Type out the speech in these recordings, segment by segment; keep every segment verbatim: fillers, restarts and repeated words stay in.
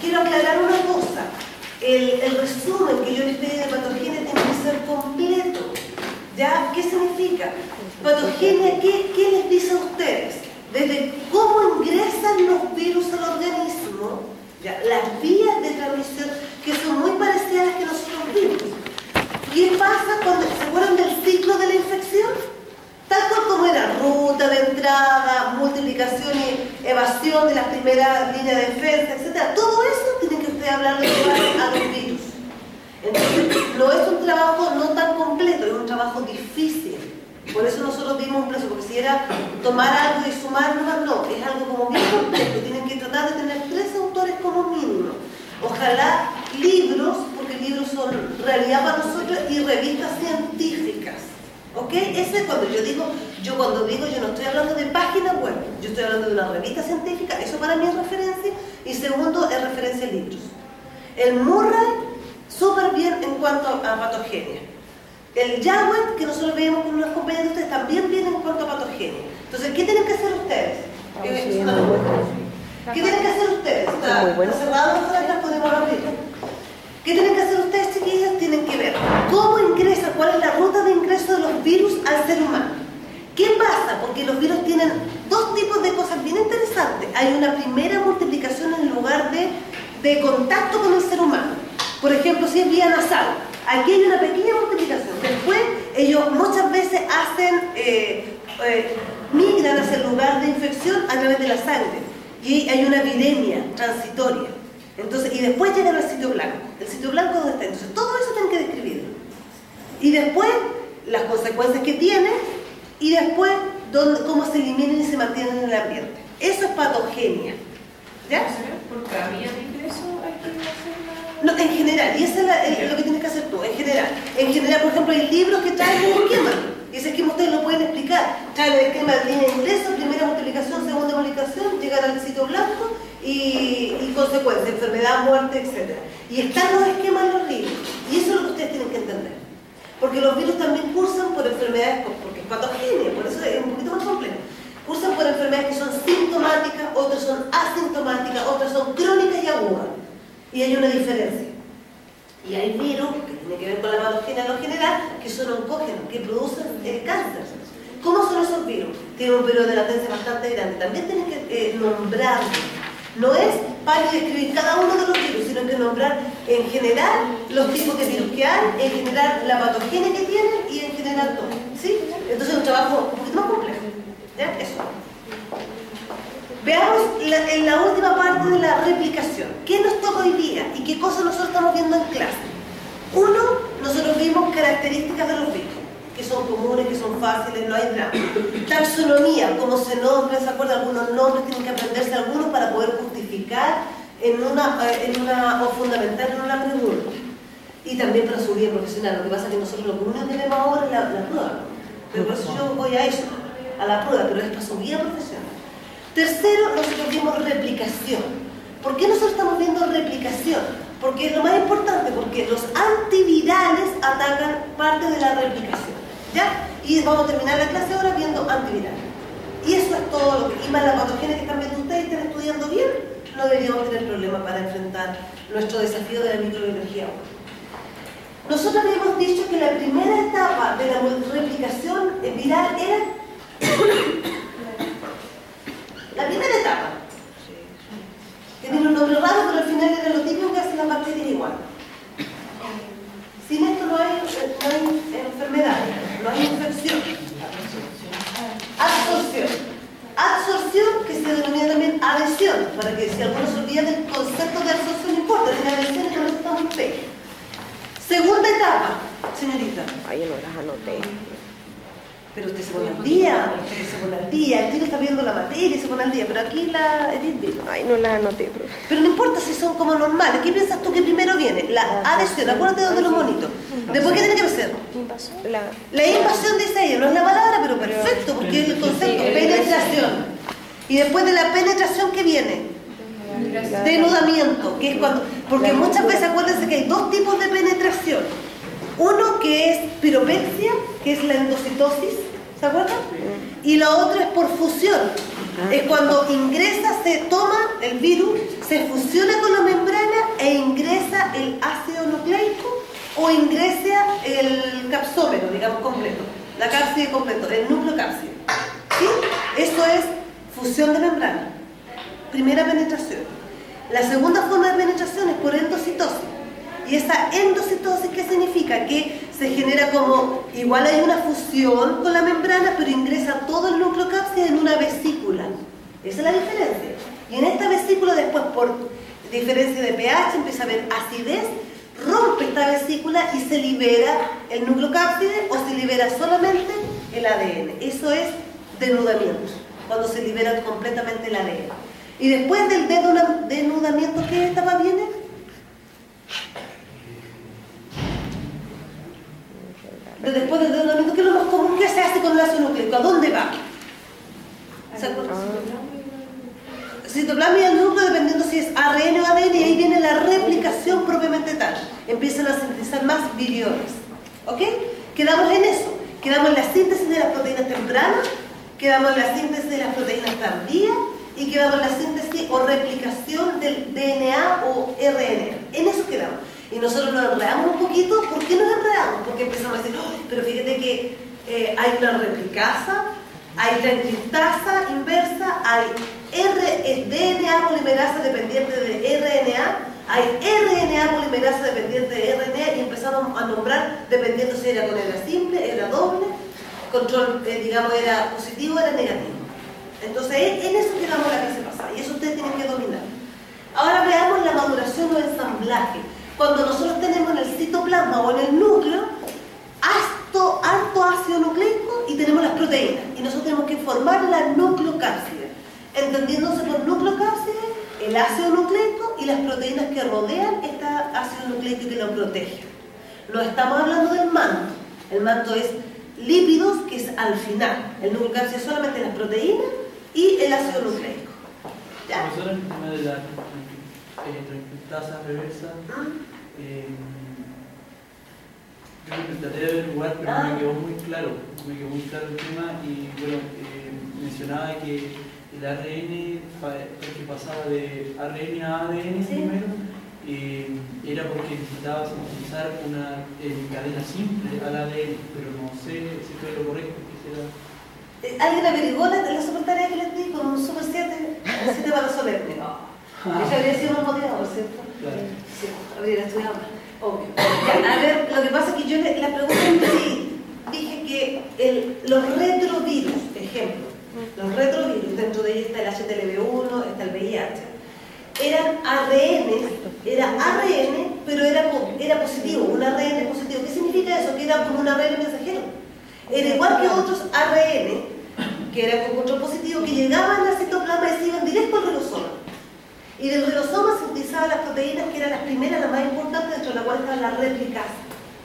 quiero aclarar una cosa. El, el resumen que yo les pedí de patogenia tiene que ser completo. ¿Ya? ¿Qué significa? Patogenia, ¿qué, qué les dice a ustedes? Desde cómo ingresan los virus al organismo, ¿ya? Las vías de transmisión que son muy parecidas a las que nosotros vimos. ¿Qué pasa cuando se acuerdan del ciclo de la infección? Tal cual como era ruta de entrada, multiplicación y evasión de las primeras líneas de defensa, etcétera. Todo eso tienen que ustedes hablar de a los virus. Entonces, no es un trabajo no tan completo, es un trabajo difícil. Por eso nosotros dimos un plazo, porque si era tomar algo y sumar, no, no, es algo como bien completo. Tienen que tratar de tener tres autores como mínimo. Ojalá libros, porque libros son realidad para nosotros, y revistas científicas. ¿Ok? Ese es cuando yo digo, yo cuando digo, yo no estoy hablando de páginas web, yo estoy hablando de una revista científica, eso para mí es referencia, y segundo es referencia a libros. El Murray, súper bien en cuanto a patogenia. El Jawet, que nosotros veíamos con unas compañías de ustedes, también viene en cuanto a patogenia. Entonces, ¿qué tienen que hacer ustedes? Eh, ¿Qué tienen que hacer ustedes? Está, está cerrado, las podemos abrir. ¿Qué tienen que hacer ustedes, chiquillas? Tienen que ver cómo ingresa, cuál es la ruta de ingreso de los virus al ser humano. ¿Qué pasa? Porque los virus tienen dos tipos de cosas bien interesantes. Hay una primera multiplicación en lugar de, de contacto con el ser humano. Por ejemplo, si es vía nasal, aquí hay una pequeña multiplicación. Después, ellos muchas veces hacen, eh, eh, migran hacia el lugar de infección a través de la sangre. Y hay una viremia transitoria. Entonces, y después llegan al sitio blanco. ¿El sitio blanco dónde está? Entonces, todo eso tienen que describirlo. Y después, las consecuencias que tiene, y después, dónde, cómo se eliminan y se mantienen en el ambiente. Eso es patogenia. ¿Ya? ¿Por cada vía de ingreso hay que hacer la...? No, en general, y eso es la, el, lo que tienes que hacer tú, en general. En general, por ejemplo, hay libros que traen un esquema. Y ese esquema ustedes lo pueden explicar. Traen el esquema de línea de ingreso, primera multiplicación, segunda multiplicación, llegan al sitio blanco y, y consecuencias, enfermedad, muerte, etcétera. Y están los esquemas en los libros. Y eso es lo que ustedes tienen que entender. Porque los virus también cursan por enfermedades, porque es patogenia, por eso es un poquito más complejo. Cursan por enfermedades que son sintomáticas, otras son asintomáticas, otras son crónicas y agudas. Y hay una diferencia. Y hay virus, que tienen que ver con la patogenia en lo general, que son oncógenos, que producen eh, cáncer. ¿Cómo son esos virus? Tienen un periodo de latencia bastante grande. También tienen que eh, nombrarlos. No es para describir cada uno de los virus, sino que nombrar en general los tipos de virus que hay, en general la patogenia que tienen y en general todo. ¿Sí? Entonces es un trabajo un poquito más complejo. ¿Ya? Eso. Veamos la, en la última parte de la replicación. ¿Qué nos toca hoy día y qué cosas nosotros estamos viendo en clase? Uno, nosotros vimos características de los virus, que son comunes, que son fáciles, no hay drama. Taxonomía, cómo se nombra, ¿se acuerdan? Algunos nombres tienen que aprenderse algunos para poder justificar en una, en una o fundamental en una pregunta. Y también para su vida profesional. Lo que pasa es que nosotros lo único que tenemos ahora es la, la prueba. Pero por eso yo voy a eso, a la prueba, pero es para su vida profesional. Tercero, nosotros vimos replicación. ¿Por qué nosotros estamos viendo replicación? Porque es lo más importante, porque los antivirales atacan parte de la replicación. ¿Ya? Y vamos a terminar la clase ahora viendo antivirales. Y eso es todo lo que... Y más la patogenia que están viendo ustedes y están estudiando bien, no deberíamos tener problema para enfrentar nuestro desafío de la microbiología. Nosotros habíamos dicho que la primera etapa de la replicación viral era... La primera etapa, que tiene un nombre raro, pero al final era lo típico que hacen las bacterias igual. Sin esto no hay, no hay enfermedad, no hay infección. Absorción. Absorción, que se denomina también adhesión, para que si alguno se olvida del concepto de absorción, no importa, tiene adhesión y no está muy feo. Segunda etapa, señorita. Ay, yo no las anoté. Pero usted se pone al día, usted se pone al día, el tío está viendo la materia y se pone al día, pero aquí la Edith vino. Ay, no las anoté, pero... Pero no importa si son como normales. ¿Qué piensas tú que primero viene? La adhesión, acuérdate de los monitos. Después, ¿qué tiene que hacer? La, la invasión, dice ella, no es la palabra, pero perfecto, porque es el concepto, penetración. Y después de la penetración, ¿qué viene? Denudamiento, que es cuando... Porque muchas veces acuérdense que hay dos tipos de penetración. Uno que es piropexia, que es la endocitosis, ¿se acuerdan? Y lo otro es por fusión. Es cuando ingresa, se toma el virus, se fusiona con la membrana e ingresa el ácido nucleico o ingresa el capsómero, digamos, completo, la cápside completo, el núcleo cápside. ¿Sí? Eso es fusión de membrana. Primera penetración. La segunda forma de penetración es por endocitosis. Y esa endocitosis, ¿qué significa? Que se genera como, igual hay una fusión con la membrana, pero ingresa todo el núcleo cápside en una vesícula. Esa es la diferencia. Y en esta vesícula después, por diferencia de pH, empieza a haber acidez, rompe esta vesícula y se libera el núcleo cápside o se libera solamente el A D N. Eso es denudamiento, cuando se libera completamente el A D N. Y después del denudamiento, ¿qué etapa viene? Después del denudamiento, ¿qué es lo más común que se hace con el ácido nucleico? ¿A dónde va? ¿Se acuerdan? Citoplasma y el núcleo, dependiendo si es A R N o A D N, y ahí viene la replicación propiamente tal. Empiezan a sintetizar más viriones. ¿Ok? Quedamos en eso. Quedamos en la síntesis de las proteínas tempranas, quedamos en la síntesis de las proteínas tardías y quedamos en la síntesis o replicación del D N A o R N A. En eso quedamos. Y nosotros nos enredamos un poquito. ¿Por qué nos enredamos? Porque empezamos a decir, oh, pero fíjate que eh, hay una replicasa, hay transcriptasa inversa, hay R, D N A polimerasa dependiente de R N A, hay R N A polimerasa dependiente de R N A, y empezamos a nombrar dependiendo si era con era simple, era doble, control, eh, digamos, era positivo, era negativo. Entonces, en eso quedamos la clase pasada, y eso ustedes tienen que dominar. Ahora veamos la maduración o ensamblaje. Cuando nosotros tenemos en el citoplasma o en el núcleo alto, alto ácido nucleico y tenemos las proteínas, y nosotros tenemos que formar la nucleocápside, entendiéndose por nucleocápside el ácido nucleico y las proteínas que rodean este ácido nucleico y que lo protegen. No estamos hablando del manto. El manto es lípidos, que es al final. El nucleocápside es solamente las proteínas y el ácido nucleico. ¿Ya? Profesora, el tema de la eh, transcriptasa reversa, eh, yo me traté de ver el lugar, pero ah. me quedó muy claro, me quedó muy claro el tema, y bueno, eh, mencionaba que el A R N, porque pasaba de A R N a A D N ¿Sí? primero, eh, era porque necesitaba sintetizar una eh, cadena simple al A D N, pero no sé si fue lo correcto. Quisiera... ¿Alguien averiguó la, la super tarea que les di con un super siete para solemne? No. Eso habría sido un motivador, ¿cierto? Claro. Sí, habría estudiado más. Obvio. Ya, a ver, lo que pasa es que yo le, la pregunta sí, dije que el, los retrovirus, ejemplo, los retrovirus, dentro de ellos está el H T L V uno, está el V I H, eran A R N, era A R N, pero era, era positivo, un A R N positivo. ¿Qué significa eso? Que era como un A R N mensajero. Era igual que otros A R N, que eran con control positivo, que llegaban al citoplasma y se iban directo al ribosoma. Y del ribosoma sintetizaban las proteínas que eran las primeras, las más importantes, dentro de la cual estaba la replicasa.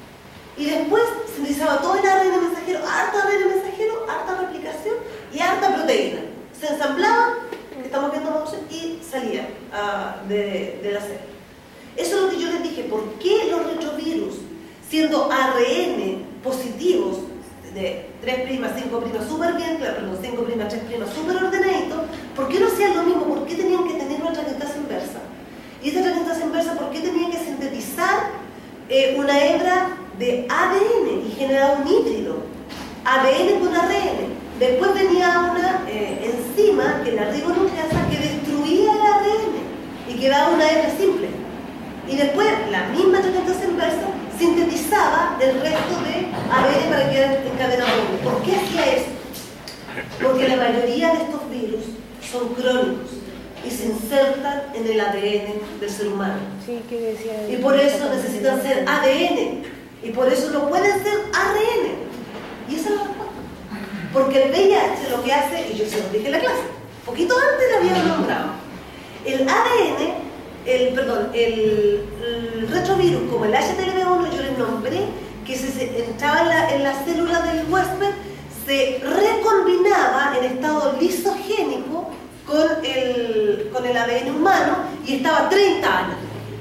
Y después sintetizaba todo el A R N mensajero, harta A R N mensajero, harta replicación y harta proteína. Se ensamblaban, estamos viendo, y salía uh, de, de la célula. Eso es lo que yo les dije. ¿Por qué los retrovirus, siendo A R N positivos, de tres', cinco' súper bien, claro, perdón, cinco', tres' súper ordenadito, ¿por qué no hacían lo mismo? ¿Por qué tenían que tener una transcriptasa inversa? Y esta transcriptasa inversa, ¿por qué tenían que sintetizar eh, una hebra de A D N y generar un híbrido? A D N con A R N. Después venía una eh, enzima, que es la ribonucleasa, que destruía el A R N y quedaba una hebra simple. Y después la misma transcriptasa inversa sintetizaba el resto de A D N para que quedara encadenado. ¿Por qué hacía eso? Porque la mayoría de estos virus son crónicos y se insertan en el A D N del ser humano. Sí, que decía. Y por eso necesitan ser A D N. Y por eso no pueden ser A R N. Y esa es la respuesta. Porque el V I H lo que hace, y yo se lo dije en la clase, poquito antes lo había nombrado, el A D N, el, perdón, el, el retrovirus, como el H T L V uno, yo les nombré que se, se entraba en la, en la célula del huésped, se recombinaba en estado lisogénico con el, con el A D N humano y estaba treinta años.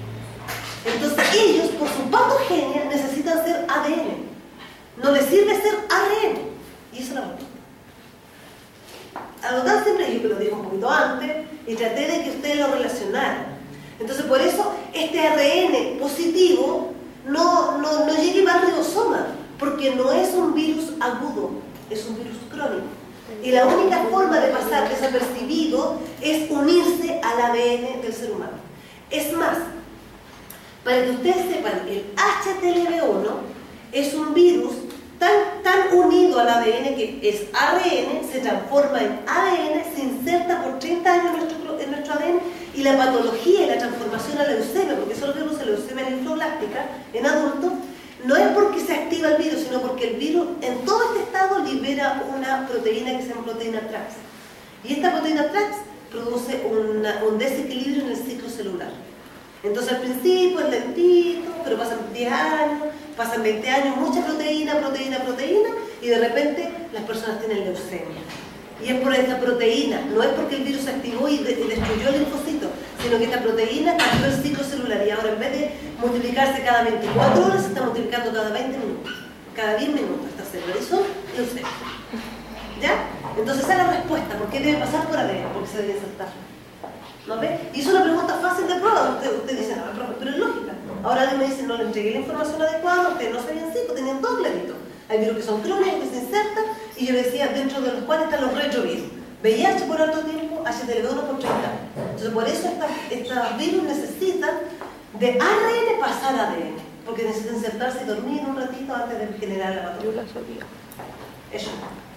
Entonces ellos, por su patogenia, necesitan ser A D N. No les sirve ser A R N. Y eso es la respuesta. Algo tan simple, yo que lo dije un poquito antes, y traté de que ustedes lo relacionaran. Entonces, por eso, este A R N positivo no, no, no llegue más al ribosoma, porque no es un virus agudo, es un virus crónico. Y la única forma de pasar desapercibido es unirse al A D N del ser humano. Es más, para que ustedes sepan, el H T L V uno es un virus tan, tan unido al A D N que es A R N, se transforma en A D N, se inserta por treinta años en nuestro, en nuestro A D N, y la patología y la transformación a leucemia, porque solo vemos leucemia linfoblástica en adultos, no es porque se activa el virus, sino porque el virus en todo este estado libera una proteína que se llama proteína TRAX. Y esta proteína TRAX produce una, un desequilibrio en el ciclo celular. Entonces al principio es lentito, pero pasan diez años, pasan veinte años, mucha proteína, proteína, proteína, y de repente las personas tienen leucemia. Y es por esta proteína, no es porque el virus se activó y, de, y destruyó el linfocito, sino que esta proteína cambió el ciclo celular y ahora en vez de multiplicarse cada veinticuatro horas, se está multiplicando cada veinte minutos, cada diez minutos esta célula, y son leucemia. ¿Ya? Entonces esa es la respuesta, ¿por qué debe pasar por A D N? Porque se debe saltar. ¿No ve? Y es una pregunta fácil de prueba, usted, usted dice, no, profe, pero es lógica. Ahora alguien me dice, no le entregué la información adecuada, ustedes no sabían sí, pues tenían todo clarito. Hay virus que son crónicos, que se insertan, y yo decía, dentro de los cuales están los retrovirus. V I H por alto tiempo, H T L V uno por treinta. Entonces por eso estos virus necesitan de A R N pasar a A D N, porque necesitan insertarse y dormir un ratito antes de generar la patología. Yo la sabía. Eso.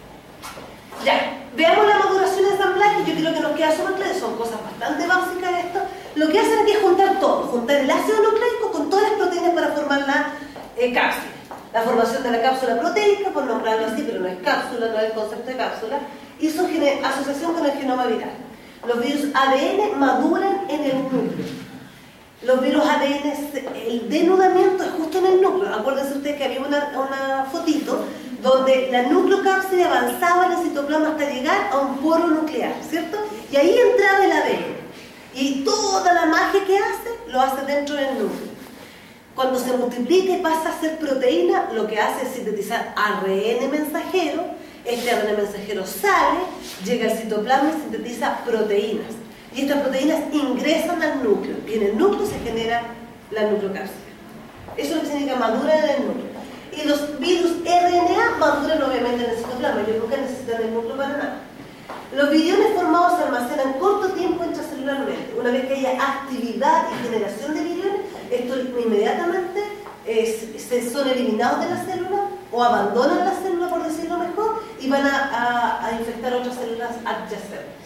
Ya, veamos la maduración ensamblaje. Yo creo que nos queda súper claro, son cosas bastante básicas esto. Lo que hacen aquí es juntar todo, juntar el ácido nucleico con todas las proteínas para formar la eh, cápsula. La formación de la cápsula proteica, por nombrarlo así, pero no es cápsula, no es el concepto de cápsula, y su asociación con el genoma viral. Los virus A D N maduran en el núcleo. Los virus A D N, el denudamiento es justo en el núcleo. Acuérdense ustedes que había una, una fotito donde la nucleocápside avanzaba en el citoplasma hasta llegar a un poro nuclear, ¿cierto? Y ahí entraba el A D N. Y toda la magia que hace, lo hace dentro del núcleo. Cuando se multiplica y pasa a ser proteína, lo que hace es sintetizar A R N mensajero. Este A R N mensajero sale, llega al citoplasma y sintetiza proteínas. Y estas proteínas ingresan al núcleo. Y en el núcleo se genera la nucleocápside. Eso es lo que significa maduran en el núcleo. Y los virus R N A maduran obviamente en el citoplasma. Ellos nunca necesitan el núcleo para nada. Los viriones formados se almacenan corto tiempo intracelularmente. Una vez que haya actividad y generación de viriones, estos inmediatamente eh, se son eliminados de la célula o abandonan la célula, por decirlo mejor, y van a, a, a infectar otras células adyacentes.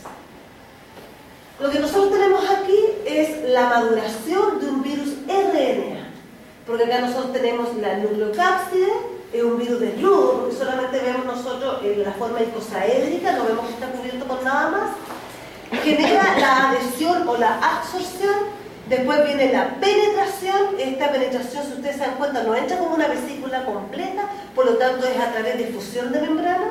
Lo que nosotros tenemos aquí es la maduración de un virus R N A, porque acá nosotros tenemos la nucleocápside, es un virus desnudo, porque solamente vemos nosotros en la forma icosaédrica, no vemos que está cubierto con nada más. Genera la adhesión o la absorción, después viene la penetración. Esta penetración, si ustedes se dan cuenta, no entra como una vesícula completa, por lo tanto es a través de fusión de membrana,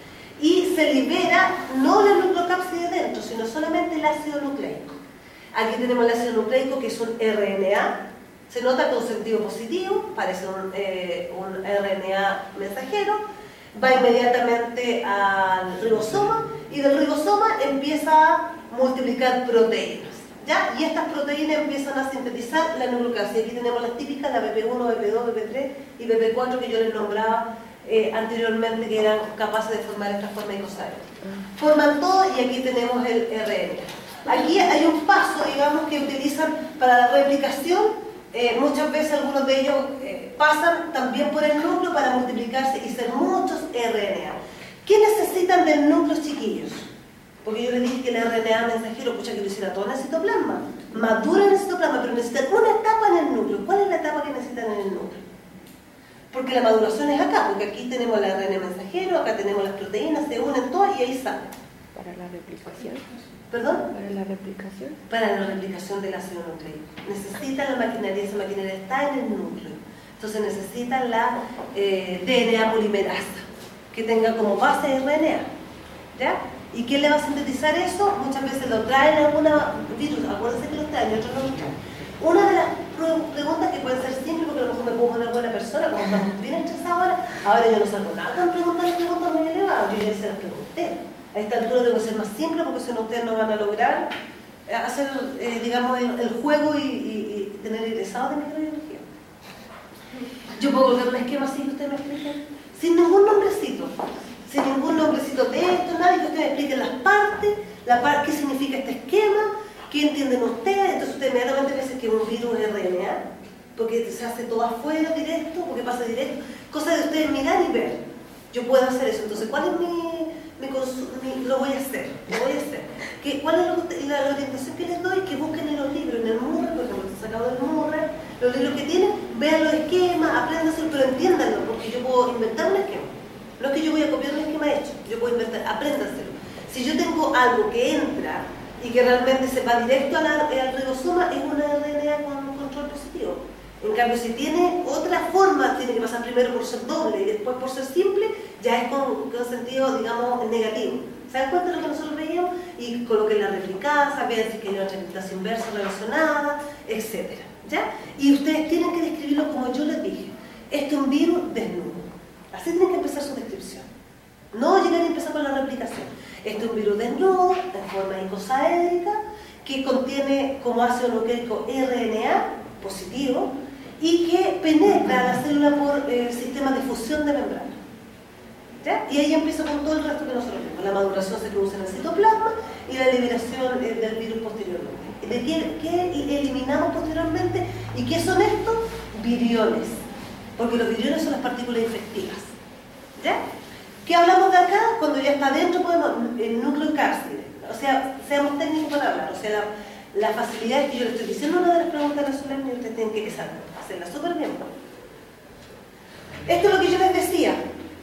y se libera no la nucleocápside dentro, sino solamente el ácido nucleico. Aquí tenemos el ácido nucleico, que es un R N A. Se nota con sentido positivo, parece un, eh, un R N A mensajero, va inmediatamente al ribosoma y del ribosoma empieza a multiplicar proteínas, ¿ya? Y estas proteínas empiezan a sintetizar la nucleocápside. Aquí tenemos las típicas, la B P uno, B P dos, B P tres y B P cuatro que yo les nombraba eh, anteriormente, que eran capaces de formar esta forma icosaédrica. Forman todo y aquí tenemos el R N A. Aquí hay un paso, digamos, que utilizan para la replicación. Eh, muchas veces algunos de ellos eh, pasan también por el núcleo para multiplicarse y ser muchos R N A. ¿Qué necesitan del núcleo, chiquillos? Porque yo les dije que el R N A mensajero, pucha, que lo hiciera todo en el citoplasma. Madura en el citoplasma, pero necesitan una etapa en el núcleo. ¿Cuál es la etapa que necesitan en el núcleo? Porque la maduración es acá, porque aquí tenemos el R N A mensajero, acá tenemos las proteínas, se unen todas y ahí salen. Para la replicación. ¿Perdón? Para la replicación. Para la replicación del ácido nucleico. Necesitan la maquinaria, esa maquinaria está en el núcleo. Entonces necesitan la eh, D N A polimerasa, que tenga como base R N A. ¿Ya? ¿Y quién le va a sintetizar eso? Muchas veces lo traen alguna virus, acuérdense que lo traen y otros no lo traen. Una de las preguntas que pueden ser simples, porque a lo mejor me puedo poner buena persona, como estamos bien estresados ahora, ahora yo no salgo nada con preguntar preguntas muy elevadas, yo ya se las pregunté. A esta altura debo ser más simple, porque si no ustedes no van a lograr hacer, eh, digamos, el, el juego y, y, y tener tener egresado de microbiología. Yo puedo colocar un esquema así que usted me explique, sin ningún nombrecito, sin ningún nombrecito de esto, nada, que usted me explique las partes, la par qué significa este esquema, qué entienden ustedes. Entonces usted inmediatamente piensa que es un virus R N A, porque se hace todo afuera directo, porque pasa directo, cosa de ustedes mirar y ver. Yo puedo hacer eso. Entonces, ¿cuál es mi, mi, mi lo voy a hacer? Lo voy a hacer. ¿Qué, ¿Cuál es lo, la, la orientación que les doy? Que busquen en los libros, en el Murray, por ejemplo, está sacado del Murray, los libros que tienen, vean los esquemas, apréndanse, pero entiéndanlo, porque yo puedo inventar un esquema. No es que yo voy a copiar un esquema hecho, yo puedo inventar, apréndanselo. Si yo tengo algo que entra y que realmente se va directo al, al ribosoma, es una R N A con control positivo. En cambio, si tiene otra forma, tiene que pasar primero por ser doble y después por ser simple, ya es con, con sentido, digamos, negativo. ¿Se dan cuenta de lo que nosotros veíamos? Y coloquen la replicasa, vean si hay una replicasa inversa relacionada, etcétera. ¿Ya? Y ustedes tienen que describirlo como yo les dije. Esto es un virus desnudo. Así tienen que empezar su descripción. No llegar a empezar con la replicación. Esto es un virus desnudo, en forma icosaédrica, que contiene como ácido nucleico R N A positivo, y que penetra la célula por eh, sistemas de fusión de membrana. ¿Ya? Y ahí empieza con todo el resto que nosotros vemos. La maduración se produce en el citoplasma y la liberación eh, del virus posteriormente. ¿De qué, qué eliminamos posteriormente? ¿Y qué son estos? Viriones. Porque los viriones son las partículas infectivas. ¿Ya? ¿Qué hablamos de acá? Cuando ya está dentro, podemos, el núcleo cápside. O sea, seamos técnicos para hablar. O sea, la, la facilidad es que yo le estoy diciendo una de las preguntas nacionales y ustedes tienen que hacerla súper bien. Esto es lo que yo les decía,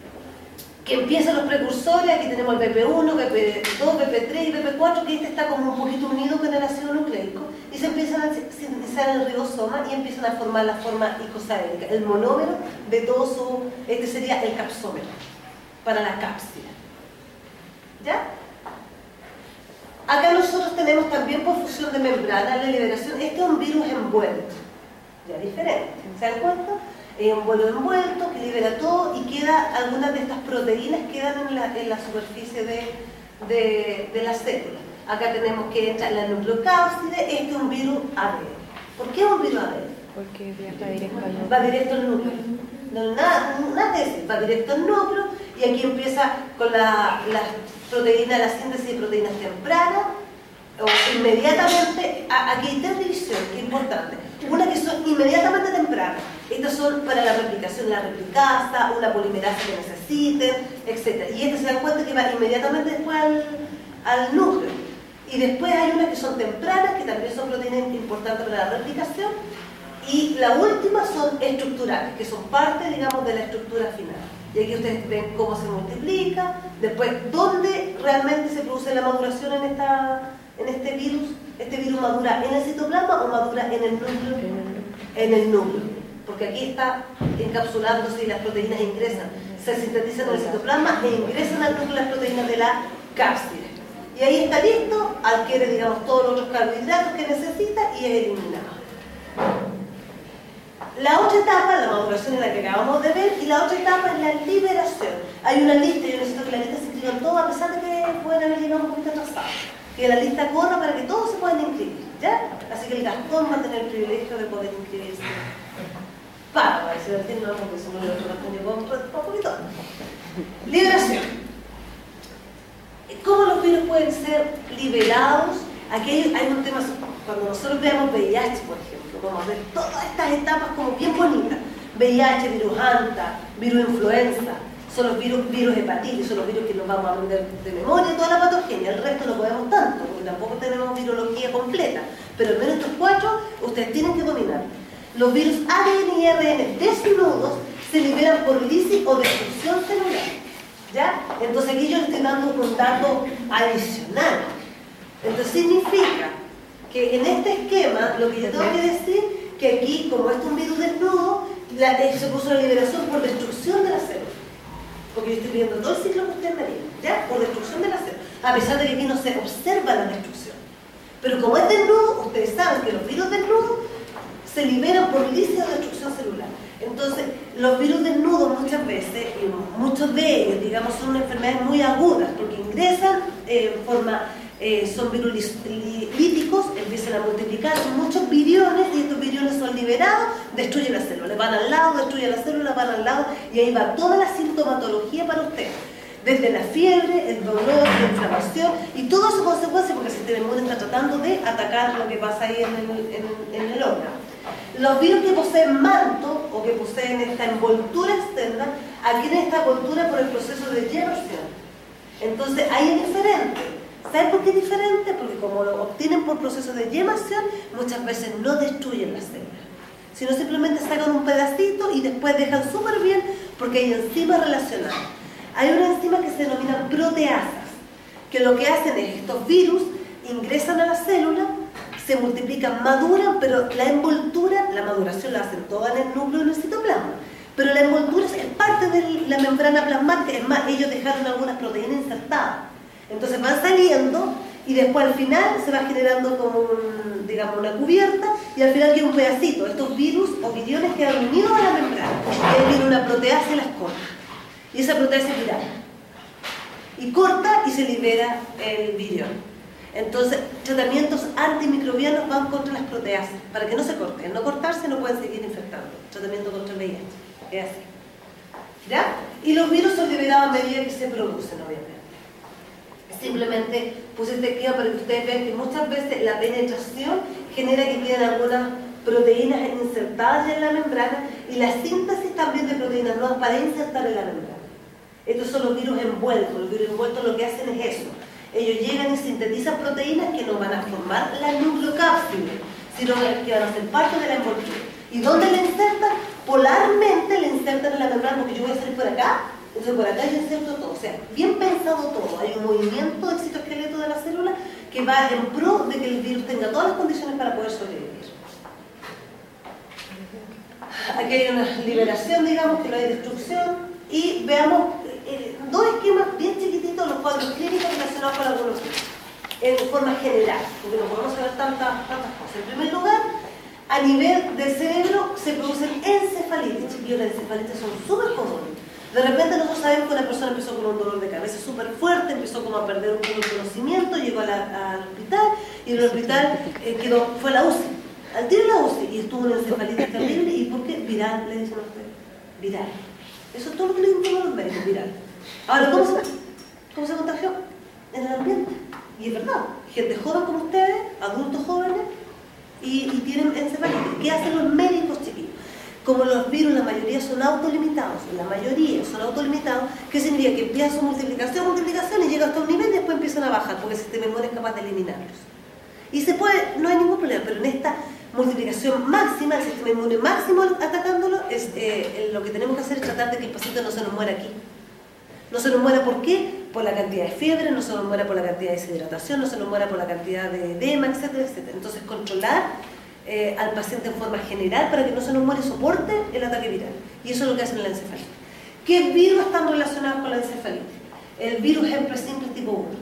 que empiezan los precursores. Aquí tenemos el B P uno, B P dos, B P tres y B P cuatro, que este está como un poquito unido con el ácido nucleico, y se empiezan a sintetizar en el ribosoma y empiezan a formar la forma icosaédrica, el monómero de todo su, este sería el capsómero, para la cápside. ¿Ya? Acá nosotros tenemos también por fusión de membrana la liberación. Este es un virus envuelto, ya diferente. ¿Se dan cuenta? Es un vuelo envuelto que libera todo y queda, algunas de estas proteínas quedan en la, en la superficie de, de, de la célula. Acá tenemos que entrar en la nucleocápside. Este es un virus A D N. ¿Por qué es un virus A D N? Porque viaja directo al núcleo. Va directo al núcleo. No, nada, nada de decir, va directo al núcleo y aquí empieza con la, la proteína, la síntesis de proteínas tempranas o inmediatamente. Aquí hay tres divisiones, que es importante. Una que son inmediatamente tempranas. Estas son para la replicación, la replicasa, una polimerasa que necesiten, etcétera. Y estas se dan cuenta que va inmediatamente después al, al núcleo. Y después hay unas que son tempranas, que también son proteínas importantes para la replicación. Y la última son estructurales, que son parte, digamos, de la estructura final. Y aquí ustedes ven cómo se multiplica, después dónde realmente se produce la maduración en, esta, en este virus. Este virus madura en el citoplasma o madura en el núcleo. En el núcleo, porque aquí está encapsulándose y las proteínas ingresan, se sintetizan en el citoplasma e ingresan al núcleo las proteínas de la cápside. Y ahí está listo, adquiere, digamos, todos los carbohidratos que necesita y es eliminado. La otra etapa, la maduración es la que acabamos de ver, y la otra etapa es la liberación. Hay una lista, yo necesito que la lista se inscriban todos, a pesar de que pueden haber llegado un poquito atrasados. Que la lista corra para que todos se puedan inscribir, ¿ya? Así que el Gastón va a tener el privilegio de poder inscribirse. Para, para decir el tiempo, no, porque si no el otro Gastón llegó un poquito. Liberación. ¿Cómo los virus pueden ser liberados? Aquí hay, hay un tema, cuando nosotros veamos V I H, por ejemplo, vamos a ver todas estas etapas como bien bonitas. V I H, virus Anta, virus influenza, son los virus, virus hepatitis, son los virus que nos vamos a aprender de memoria, toda la patogenia. El resto no podemos tanto, porque tampoco tenemos virología completa, pero al menos estos cuatro ustedes tienen que dominar. Los virus A D N y R N desnudos se liberan por lisis o destrucción celular, ¿ya? Entonces aquí yo les estoy dando un dato adicional. Entonces significa que en este esquema lo que yo tengo que decir, que aquí, como esto es un virus desnudo, la, se puso la liberación por destrucción de la célula. Porque yo estoy viendo todo el ciclo que ustedes me dieron, ¿ya? Por destrucción de la célula. A pesar de que aquí no se observa la destrucción. Pero como es desnudo, ustedes saben que los virus desnudos se liberan por lisis o destrucción celular. Entonces, los virus desnudos muchas veces, y muchos de ellos, digamos, son enfermedades muy agudas, porque ingresan eh, en forma, eh, son virus líticos, empiezan a multiplicar, son muchos viriones, y estos viriones son generado, destruye la célula, van al lado, destruye la célula, van al lado, y ahí va toda la sintomatología para usted. Desde la fiebre, el dolor, la inflamación y todo su consecuencia, porque el sistema inmune está tratando de atacar lo que pasa ahí en el, en, en el órgano. Los virus que poseen manto o que poseen esta envoltura externa adquieren esta envoltura por el proceso de Jefferson. Entonces ahí es diferente. ¿Saben por qué es diferente? Porque como lo obtienen por proceso de Jefferson, muchas veces no destruyen las células, sino simplemente sacan un pedacito y después dejan súper bien porque hay enzimas relacionadas. Hay una enzima que se denomina proteasas, que lo que hacen es estos virus ingresan a la célula, se multiplican, maduran, pero la envoltura, la maduración la hacen toda en el núcleo del citoplasma, pero la envoltura es parte de la membrana plasmática. Es más, ellos dejaron algunas proteínas insertadas, entonces van saliendo y después al final se va generando como un, digamos, una cubierta y al final queda un pedacito. Estos virus o viriones quedan unidos a la membrana y ahí viene una proteasa y las corta. Y esa proteasa es viral. Y corta y se libera el virión. Entonces, tratamientos antimicrobianos van contra las proteasas, para que no se corten. Al no cortarse no pueden seguir infectando. Tratamiento contra el V I H. Es así. ¿Ya? Y los virus son liberados a medida que se producen, obviamente. Simplemente puse este esquema para que ustedes vean que muchas veces la penetración genera que queden algunas proteínas insertadas ya en la membrana y la síntesis también de proteínas nuevas para insertar en la membrana. Estos son los virus envueltos. Los virus envueltos lo que hacen es eso. Ellos llegan y sintetizan proteínas que no van a formar la nucleocápside, sino que van a ser parte de la envoltura. ¿Y dónde la insertan? Polarmente la insertan en la membrana, porque yo voy a salir por acá, entonces por acá yo inserto todo. O sea, bien pensado todo. Hay un movimiento del citoesqueleto de la célula que va en pro de que el virus tenga todas las condiciones para poder sobrevivir. Aquí hay una liberación, digamos, que no hay destrucción. Y veamos eh, dos esquemas bien chiquititos, los cuadros clínicos relacionados con algunos virus, en forma general, porque no podemos saber tantas, tantas cosas. En primer lugar, a nivel del cerebro se producen encefalitis. Chiquillos, las encefalitis son súper comunes. De repente nosotros sabemos que una persona empezó con un dolor de cabeza súper fuerte, empezó como a perder un poco de conocimiento, llegó a la, al hospital y en el hospital eh, quedó, fue a la U C I. Al tiro la U C I y estuvo una encefalitis terrible. ¿Y por qué? Viral, le dicen a usted. Viral. Eso es todo lo que le dicen a los médicos, viral. Ahora, ¿cómo se, ¿cómo se contagió? En el ambiente. Y es verdad, gente joven como ustedes, adultos jóvenes, y, y tienen encefalitis. ¿Qué hacen los médicos, chiquillos? Como los virus, la mayoría son autolimitados, la mayoría son autolimitados, ¿qué significa? Que empieza su multiplicación, multiplicación, y llega hasta un nivel y después empiezan a bajar, porque el sistema inmune es capaz de eliminarlos. Y se puede, no hay ningún problema, pero en esta multiplicación máxima, el sistema inmune máximo atacándolo, es, eh, lo que tenemos que hacer es tratar de que el paciente no se nos muera aquí. No se nos muera, ¿por qué? Por la cantidad de fiebre, no se nos muera por la cantidad de deshidratación, no se nos muera por la cantidad de edema, etcétera, etcétera. Entonces, controlar eh, al paciente en forma general para que no se nos muera y soporte el ataque viral. Y eso es lo que hacen en la encefalitis. ¿Qué virus están relacionados con la encefalitis? El virus herpes simple tipo uno.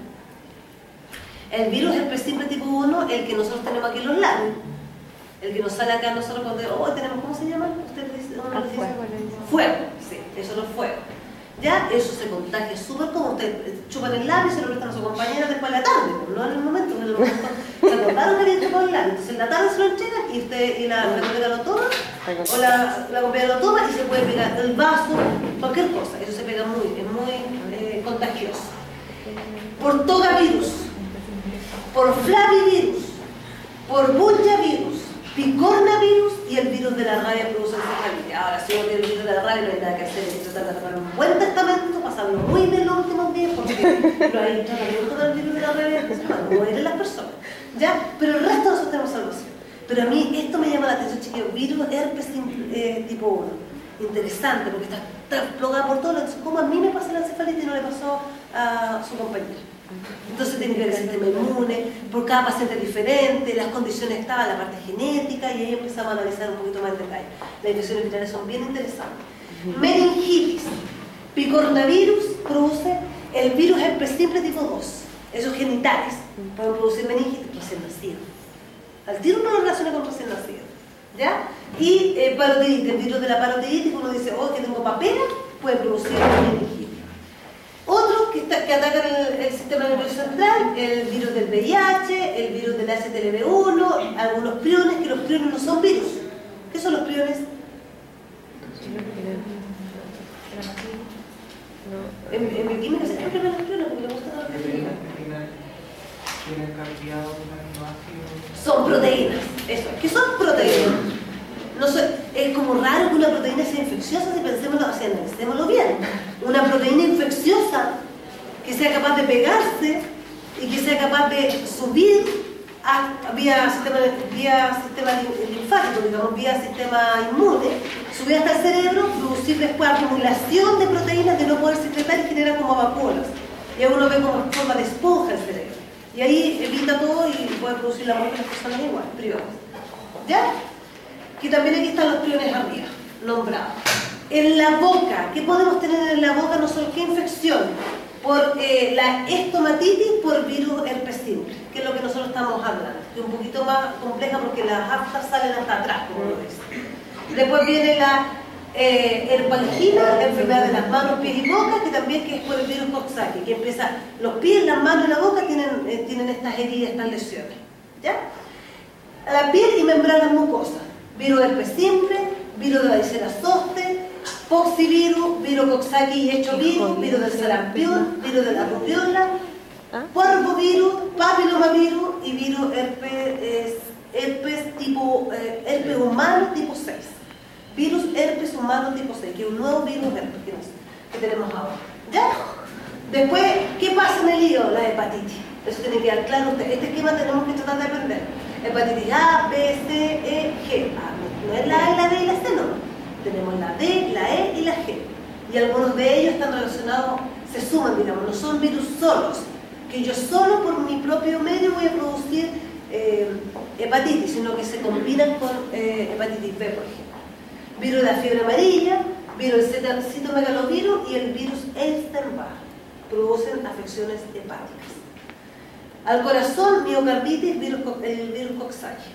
El virus herpes simple tipo uno, el que nosotros tenemos aquí en los labios. El que nos sale acá nosotros cuando oh, tenemos, ¿cómo se llama? ¿Usted dice? ¿Uno dice? Fuego. Fuego, sí, eso no es fuego. Ya, eso se contagia súper como usted chupan el labio y se lo prestan a su compañera después de la tarde, no en el momento, en el momento se acordaron que habían chupado el labio, entonces en la tarde se lo entregan y usted y la, la compañera lo toma, o la, la compañera lo toma y se puede pegar el vaso, cualquier cosa, eso se pega muy, es muy eh, contagioso. Por togavirus, por flavivirus, por bunyavirus, picornavirus y el virus de la rabia produce encefalitis. Ahora, si uno tiene el virus de la rabia, no hay nada que hacer, hay que tratar de sacar un buen testamento, pasarlo muy bien los últimos días, porque no hay tratamiento del virus de la rabia, no mueren las personas. ¿Ya? Pero el resto nosotros tenemos salvación. Pero a mí esto me llama la atención, chiquillos, virus herpes eh, tipo uno. Interesante, porque está, está explotado por todo. Como a mí me pasa la encefalitis y no le pasó a su compañero. Entonces tiene que ver el sistema inmune, por cada paciente es diferente, las condiciones estaban, la parte genética, y ahí empezamos a analizar un poquito más en detalle. Las infecciones virales son bien interesantes. Meningitis, picornavirus produce el virus herpes simple tipo dos. Esos genitales pueden producir meningitis recién nacido. Al tiro uno lo relaciona con recién nacido. ¿Ya? Y eh, parotiditis, el virus de la parotiditis, uno dice, oh, que tengo papera, puede producir meningitis. Otros que, que atacan el, el sistema nervioso central, el virus del V I H, el virus del H T L V uno, algunos priones, que los priones no son virus. ¿Qué ¿Qué son los priones? En, en bioquímica se siempre ven los priones porque le gusta toda la química. Son proteínas, eso. ¿Qué son proteínas? No sé, es como raro que una proteína sea infecciosa si pensémoslo, si analicémoslo bien. Una proteína infecciosa que sea capaz de pegarse y que sea capaz de subir a, vía, sistema, vía sistema linfático, digamos, vía sistema inmune, subir hasta el cerebro, producir después acumulación de proteínas de no poder secretar y genera como vacuolas. Y ahí uno ve como en forma de esponja el cerebro. Y ahí evita todo y puede producir la muerte de las personas igual, privadas. ¿Ya? Y también aquí están los priones arriba, nombrados. En la boca, ¿qué podemos tener en la boca? No solo qué infección, por eh, la estomatitis por virus herpes simple, que es lo que nosotros estamos hablando, que es un poquito más compleja porque las aftas salen hasta atrás, como lo dicen. Después viene la eh, herpangina, enfermedad de las manos, pies y boca, que también que es por el virus Coxsackie, que empieza, los pies, las manos y la boca tienen, eh, tienen estas heridas, estas lesiones. ¿Ya? La piel y membranas mucosas. Virus herpes simple, virus de varicela zoster, poxivirus, virus Coxsackie y hecho virus, virus del sarampión, virus de la rubiola, parvovirus, papilomavirus y virus herpes, herpes, tipo, eh, herpes humano tipo seis. Virus herpes humano tipo seis, que es un nuevo virus herpes que, nos, que tenemos ahora. ¿Ya? Después, ¿qué pasa en el hígado? La hepatitis. Eso tiene que quedar claro usted. Este esquema tenemos que tratar de aprender. Hepatitis A, B, C, E, G. Ah, no, no es la A, la B y la C, no. Tenemos la D, la E y la G. Y algunos de ellos están relacionados, se suman, digamos, no son virus solos. Que yo solo por mi propio medio voy a producir eh, hepatitis, sino que se combinan con eh, hepatitis B, por ejemplo. Virus de la fiebre amarilla, virus del citomegalovirus y el virus Epstein-Barr. Producen afecciones hepáticas. Al corazón, miocarditis, virus, el virus Coxsackie.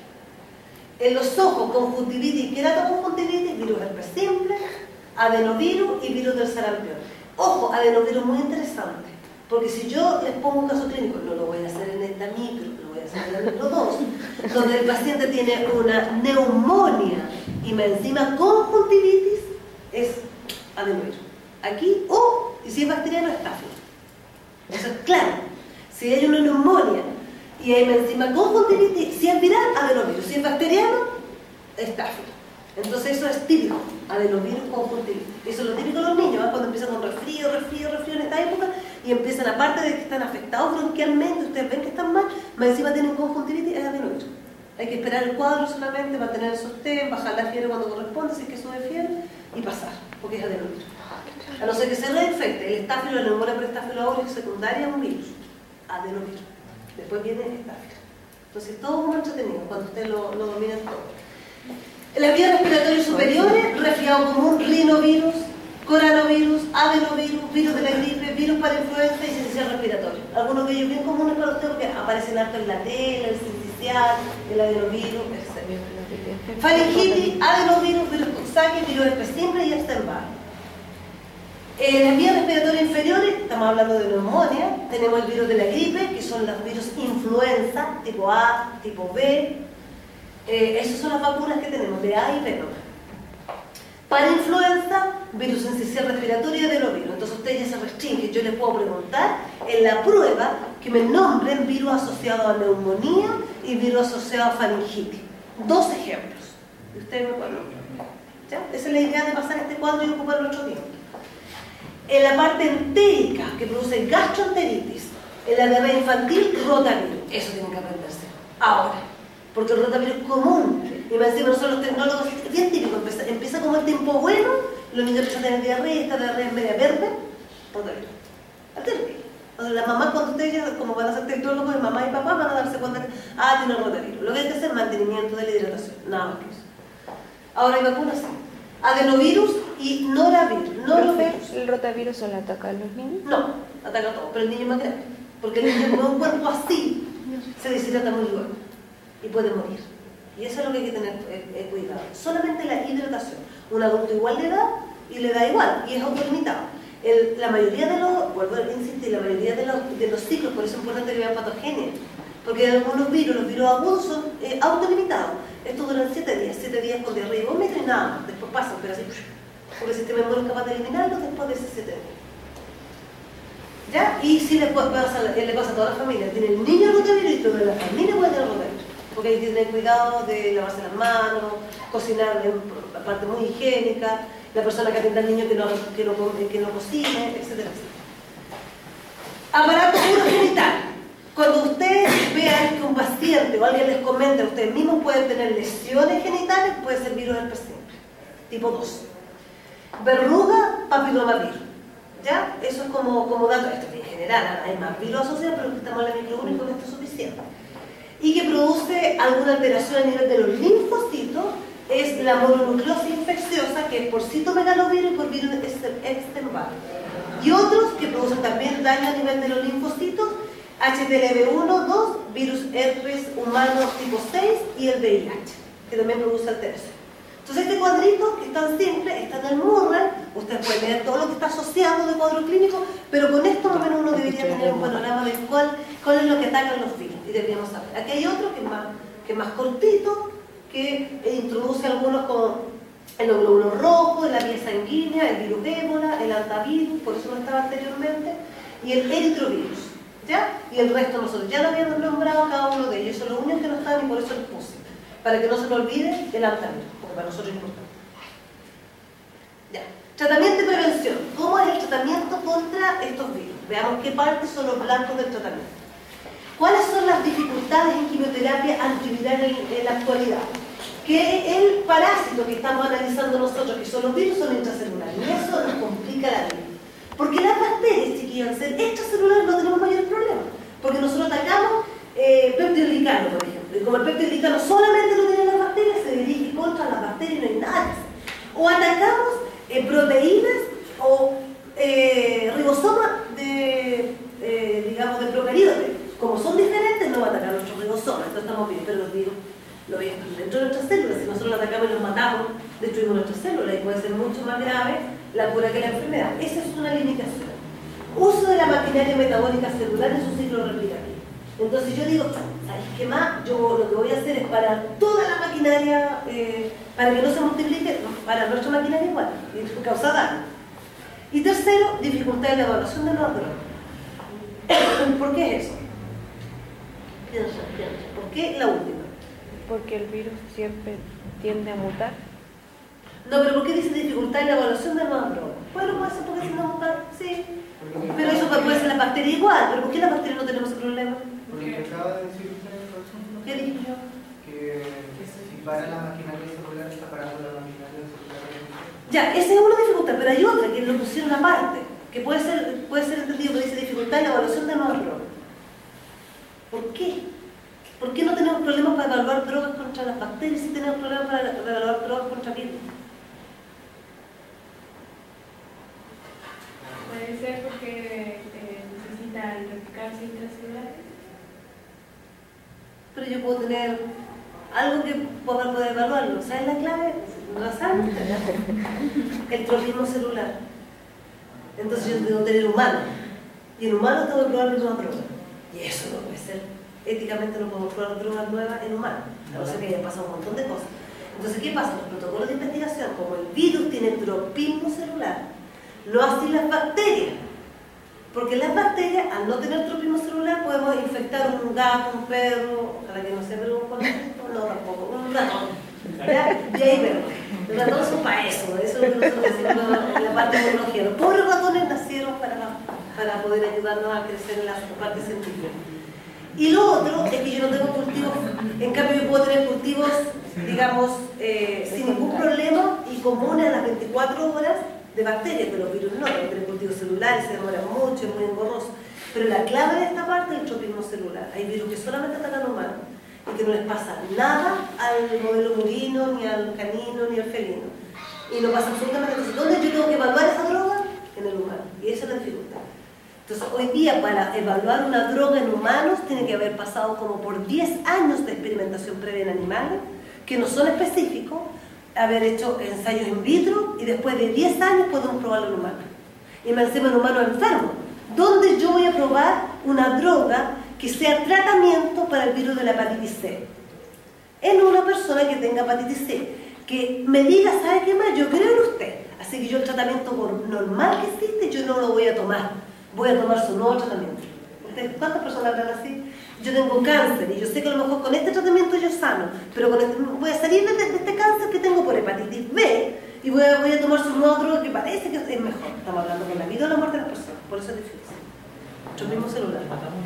En los ojos, conjuntivitis, queratoconjuntivitis, virus herpes simple, adenovirus y virus del sarampión. Ojo, adenovirus muy interesante, porque si yo les pongo un caso clínico, no lo voy a hacer en esta micro, lo voy a hacer en la micro dos, donde el paciente tiene una neumonía y más encima conjuntivitis, es adenovirus. Aquí, o, y si es bacteriano, estáfilo. Eso es claro. Si hay una neumonía y hay encima conjuntivitis, si es viral, adenovirus. Si es bacteriano, estáfilo. Entonces eso es típico, adenovirus conjuntivitis. Eso es lo típico de los niños, ¿eh? Cuando empiezan con resfrío, resfrío, resfrío en esta época y empiezan, aparte de que están afectados bronquialmente, ustedes ven que están mal, más encima tienen conjuntivitis, es adenovirus. Hay que esperar el cuadro solamente, mantener el sostén, bajar la fiebre cuando corresponde, si es que sube fiebre, y pasar, porque es adenovirus. A no ser que se reinfecte, el estáfilo, la neumonía por estáfilo aureus secundaria es un virus, adenovirus. Después viene el estáfilo. Entonces todo es muy entretenido cuando ustedes lo, lo dominan todo. En las vías respiratorias superiores, resfriado común, rinovirus, coronavirus, adenovirus, virus de la gripe, virus para influenza y sincicial respiratorio. Algunos de ellos bien comunes para ustedes porque aparecen harto en la tela, el sincicial, el adenovirus, etcétera. Faringitis, adenovirus, virus Coxsackie, virus herpes simple y Epstein-Barr. En las vías respiratorias inferiores, estamos hablando de neumonía, tenemos el virus de la gripe, que son los virus influenza, tipo A, tipo B. Eh, esas son las vacunas que tenemos, de A y B. Para influenza, virus sincicial respiratorio y adenovirus. Entonces ustedes ya se restringen. Yo les puedo preguntar en la prueba que me nombren virus asociado a neumonía y virus asociado a faringitis. Dos ejemplos. Y ustedes me pueden nombrar. ¿Ya? Esa es la idea de pasar este cuadro y ocupar nuestro tiempo. En la parte entérica, que produce gastroenteritis, en la diarrea infantil, rotavirus. Eso tienen que aprenderse. Ahora, porque el rotavirus es común. Y me decían nosotros los tecnólogos, es bien típico, empieza, empieza como el tiempo bueno, los niños empiezan a tener diarrea, esta diarrea es media verde, rotavirus. Alternativa. Entonces las mamás, cuando ustedes ya, como van a ser tecnólogos, mamá y papá van a darse cuenta que, ah, tiene rotavirus. Lo que hay que hacer es mantenimiento de la hidratación, nada más que eso. Ahora hay vacunas, sí. Adenovirus y noravirus. Norovirus. ¿El rotavirus solo ataca a los niños? No, ataca a todos, pero el niño es más grande. Porque el niño con un cuerpo así se deshidrata muy luego y puede morir. Y eso es lo que hay que tener eh, eh, cuidado. Solamente la hidratación. Un adulto igual de edad y le da igual, y es autolimitado. El, la mayoría de los, vuelvo a insistir, la mayoría de los, de los ciclos, por eso es importante que vean patogenia, Porque algunos virus, los virus agudos son eh, autolimitados. Estos duran siete días, siete días con diarrea y vómito y nada más, después pasan, pero así, porque el sistema inmune es capaz de eliminarlos después de esos siete días. ¿Ya? Y si le pasa, le pasa a toda la familia, tiene el niño rotavirus y toda la familia puede tener rotavirus. Porque hay que tener cuidado de lavarse las manos, cocinar en parte muy higiénica, la persona que atienda al niño que no, que no, que no cocine, etcétera, etcétera. Aparato urogenital. Cuando ustedes vean que un paciente o alguien les comenta, ustedes mismos pueden tener lesiones genitales, puede ser virus herpes simple, tipo dos. Verruga, papillomavirus. ¿Ya? Eso es como, como dato, esto es en general, hay más virus asociados, pero estamos en la micro uno y con esto es suficiente. Y que produce alguna alteración a nivel de los linfocitos, es la mononucleosis infecciosa, que es por citomegalovirus y por virus Epstein-Barr. Y otros que producen también daño a nivel de los linfocitos, H T L V uno, dos, virus herpes humano tipo seis y el V I H, que también produce alteración. Entonces este cuadrito, que es tan simple, está en el Murray, ustedes pueden leer todo lo que está asociado de cuadro clínico, pero con esto más o menos uno debería tener un panorama de cuál, cuál es lo que atacan los virus, y deberíamos saber. Aquí hay otro que es más, que es más cortito, que introduce algunos como el glóbulo rojo, la vía sanguínea, el virus ébola, el antivirus, por eso no estaba anteriormente, y el eritrovirus, ¿ya? Y el resto nosotros ya lo habíamos nombrado cada uno de ellos, son los únicos que no están y por eso los puse, para que no se me olvide el antivirus, porque para nosotros es importante. Ya. Tratamiento y prevención. ¿Cómo es el tratamiento contra estos virus? Veamos qué partes son los blancos del tratamiento. ¿Cuáles son las dificultades en quimioterapia antiviral en, en la actualidad? Que el parásito que estamos analizando nosotros, que son los virus, son intracelulares. Y eso nos complica la vida. Porque las bacterias, chiquillos, al ser extracelulares no tenemos mayores problemas. Porque nosotros atacamos eh, peptidoglicano, por ejemplo. Y como el peptidoglicano solamente lo tienen las bacterias, se dirige contra las bacterias y no hay nada. O atacamos eh, proteínas o eh, ribosomas de, eh, digamos, de procariotes. Como son diferentes, no va a atacar nuestros ribosomas, entonces estamos bien, pero los virus lo ven dentro de nuestras células. Si nosotros los atacamos y los matamos, destruimos nuestras células y puede ser mucho más grave la cura que la enfermedad. Esa es una limitación. Uso de la maquinaria metabólica celular en su ciclo replicativo. Entonces yo digo, ¿sabes qué más? Yo lo que voy a hacer es parar toda la maquinaria eh, para que no se multiplique, para nuestra maquinaria igual, y causa daño. Y tercero, dificultad en la evaluación de nuevas drogas. ¿Por qué es eso? Piensa, piensa. ¿Por qué la última? Porque el virus siempre tiende a mutar. No, pero ¿por qué dice dificultad en la evaluación de nuevas drogas? Bueno, puede ser porque si no mutar, sí. Pero eso puede ser la bacteria igual. ¿Pero por qué la bacteria no tenemos ese problema? Porque te acaba de decir usted, por ejemplo, ¿Qué dije yo? que si para la maquinaria celular está parando la maquinaria celular. Ya, esa es una dificultad, pero hay otra que lo pusieron aparte, que puede ser, puede ser entendido que dice dificultad en la evaluación de nuevas drogas. ¿Por qué? ¿Por qué no tenemos problemas para evaluar drogas contra las bacterias si tenemos problemas para evaluar drogas contra virus? Puede ser porque eh, necesitan replicarse intracelulares. Pero yo puedo tener algo que pueda poder evaluarlo. ¿Sabes la clave? ¿No la saben? El tropismo celular. Entonces yo tengo que tener humano. Y en humano tengo que probar nuevas drogas. Y eso no puede ser. Éticamente no podemos probar drogas nuevas en humanos. A no ser que hayan pasado un montón de cosas. Entonces, ¿qué pasa? Los protocolos de investigación, como el virus tiene tropismo celular, no así las bacterias. Porque las bacterias, al no tener tropismo celular, podemos infectar un gato, un perro, ojalá que no sea, pero un conejo, no tampoco, un ratón. ¿Ya? Y ahí vemos. Los ratones son para eso, eso es lo que nosotros decimos en la parte de biología. Los pobres ratones nacieron para, para poder ayudarnos a crecer en la parte científica. Y lo otro es que yo no tengo cultivos, en cambio yo puedo tener cultivos, digamos, eh, sin ningún problema y comunes a las veinticuatro horas de bacterias, pero los virus no, porque tienen cultivos celulares, se demoran mucho, es muy engorroso. Pero la clave de esta parte es el tropismo celular. Hay virus que solamente atacan humanos y que no les pasa nada al modelo murino, ni al canino, ni al felino. Y no pasa absolutamente nada. ¿Dónde yo tengo que evaluar esa droga? En el humano. Y esa es la dificultad. Entonces, hoy día, para evaluar una droga en humanos, tiene que haber pasado como por diez años de experimentación previa en animales, que no son específicos, haber hecho ensayos in vitro, y después de diez años podemos probarlo en humanos. Y me encima en humanos enfermos. ¿Dónde yo voy a probar una droga que sea tratamiento para el virus de la hepatitis C. En una persona que tenga hepatitis C, que me diga, ¿sabe qué más? Yo creo en usted. Así que yo el tratamiento normal que existe, yo no lo voy a tomar. Voy a tomar su nuevo tratamiento. ¿Cuántas personas hablan así? Yo tengo cáncer y yo sé que a lo mejor con este tratamiento yo sano, pero con este, voy a salir de, de este cáncer que tengo por hepatitis B y voy a, voy a tomar su nuevo droga que parece que es mejor. Estamos hablando con la vida o la muerte de las personas, por eso es difícil. Nuestro mismo celular.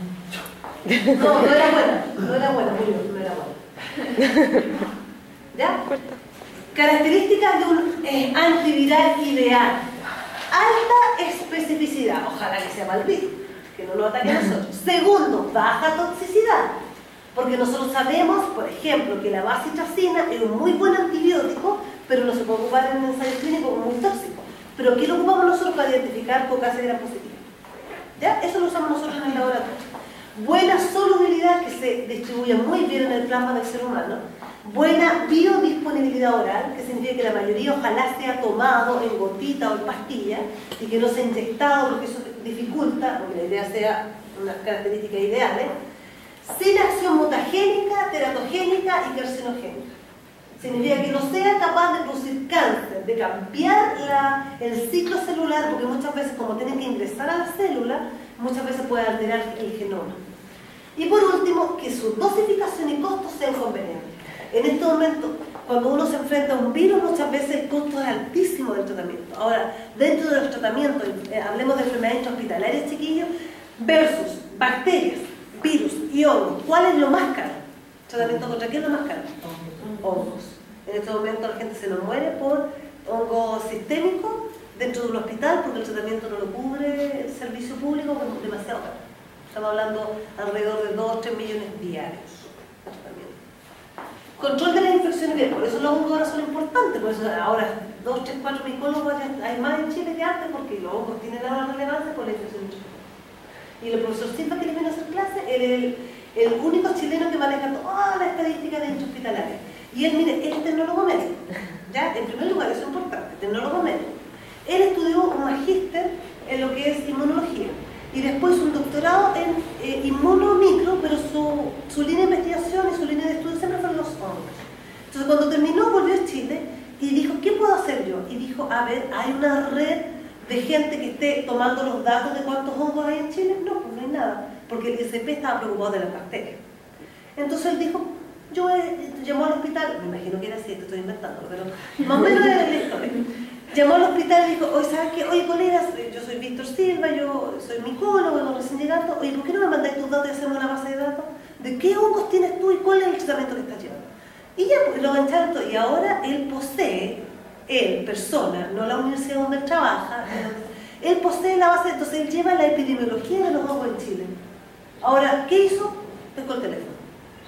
No, no era buena, no era buena, murió, no era buena. ¿Ya? Características de un eh, antiviral ideal. Alta especificidad, ojalá que sea mal visto, que no nos ataque a nosotros. Segundo, baja toxicidad, porque nosotros sabemos, por ejemplo, que la bacitracina es un muy buen antibiótico, pero no se puede ocupar en el ensayo clínico como muy tóxico. Pero ¿qué lo ocupamos nosotros para identificar pocas gram positivas? ¿Ya? Eso lo usamos nosotros en el laboratorio. Buena solubilidad, que se distribuye muy bien en el plasma del ser humano. Buena biodisponibilidad oral, que significa que la mayoría ojalá sea tomado en gotita o en pastilla y que no sea inyectado, porque eso dificulta, porque la idea sea unas características ideales. Sin acción mutagénica, teratogénica y carcinogénica. Significa que no sea capaz de producir cáncer, de cambiar la, el ciclo celular, porque muchas veces, como tienen que ingresar a la célula, muchas veces puede alterar el genoma. Y por último, que su dosificación y costos sean convenientes. En este momento, cuando uno se enfrenta a un virus, muchas veces el costo es altísimo del tratamiento. Ahora, dentro de los tratamientos, eh, hablemos de enfermedades intrahospitalarias, chiquillos, versus bacterias, virus y hongos. ¿Cuál es lo más caro? ¿Tratamiento contra qué es lo más caro? Hongos. En este momento la gente se nos muere por hongo sistémico dentro de un hospital porque el tratamiento no lo cubre el servicio público, porque es demasiado caro. Estamos hablando alrededor de dos o tres millones diarios. Control de las infecciones virales, por eso los hongos ahora son importantes, por eso ahora dos, tres, cuatro micólogos hay más en Chile que antes porque los hongos tienen ahora relevancia por la infección virales. Y el profesor Silva, que le vino a hacer clase, él es el, el único chileno que maneja toda la estadística de intrahospitalaria. Y él, mire, él es tecnólogo médico, ¿ya? En primer lugar, eso es importante, tecnólogo médico. Él estudió un magíster en lo que es inmunología y después un doctorado en eh, inmunomicro, pero su, su línea de investigación y su línea de estudio siempre fueron los hongos. Entonces, cuando terminó, volvió a Chile y dijo, ¿qué puedo hacer yo? Y dijo, a ver, ¿hay una red de gente que esté tomando los datos de cuántos hongos hay en Chile? No, pues no hay nada, porque el I S P estaba preocupado de las bacterias. Entonces él dijo, yo eh, llamó al hospital, me imagino que era así, te estoy inventando, pero más o menos era la historia. Llamó al hospital y dijo, oye, ¿sabes qué? Oye, colegas, yo soy Víctor Silva, yo soy micólogo, vengo recién llegando, oye, ¿por qué no me mandáis tus datos y hacemos una base de datos? ¿De qué hongos tienes tú y cuál es el tratamiento que estás llevando? Y ya, pues lo engancharon todo, y ahora él posee, él, persona, no la universidad donde él trabaja, él posee la base, entonces él lleva la epidemiología de los hongos en Chile. Ahora, ¿qué hizo? Pescó el teléfono.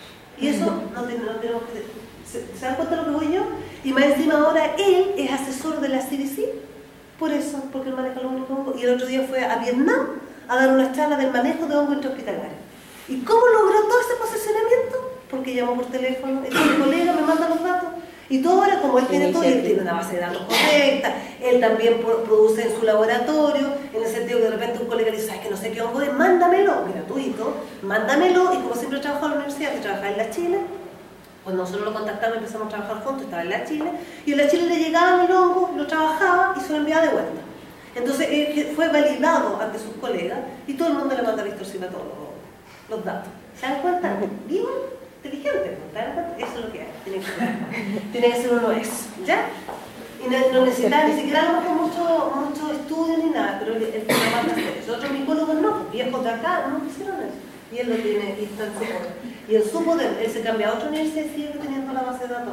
Y eso no, ten, no tenemos que... ¿Se, ¿Se dan cuenta de lo que voy yo? Y más encima ahora él es asesor de la C D C, por eso, porque él maneja los únicos hongos. Y el otro día fue a Vietnam a dar una charla del manejo de hongos intrahospitalarios. ¿Y cómo logró todo ese posicionamiento? Porque llamó por teléfono, el colega me manda los datos. Y todo ahora, como él tiene todo, él tiene una base de datos correcta, él también produce en su laboratorio, en el sentido que de repente un colega le dice, ¿sabes que no sé qué hongo es? Mándamelo, gratuito, mándamelo. Y como siempre trabajó en la universidad, que trabajaba en la Chile, cuando nosotros lo contactamos y empezamos a trabajar juntos, estaba en la Chile, y en la Chile le llegaban el hongo, lo trabajaba y se lo enviaba de vuelta. Entonces eh, fue validado ante sus colegas y todo el mundo le manda a Víctor Silva todos los, los datos. ¿Se dan cuenta? Vivo, inteligente, ¿no? ¿Se dan cuenta? Eso es lo que hay, tiene que ser, tiene que ser uno eso, ¿ya? Y no, no necesita ni siquiera a lo mejor mucho, mucho estudio ni nada, pero el, el programa de hacer eso. Otros micólogos no, viejos de acá no quisieron eso. Y él lo tiene, y está en su poder. Y en su poder, él se cambia a otra universidad y sigue teniendo la base de datos.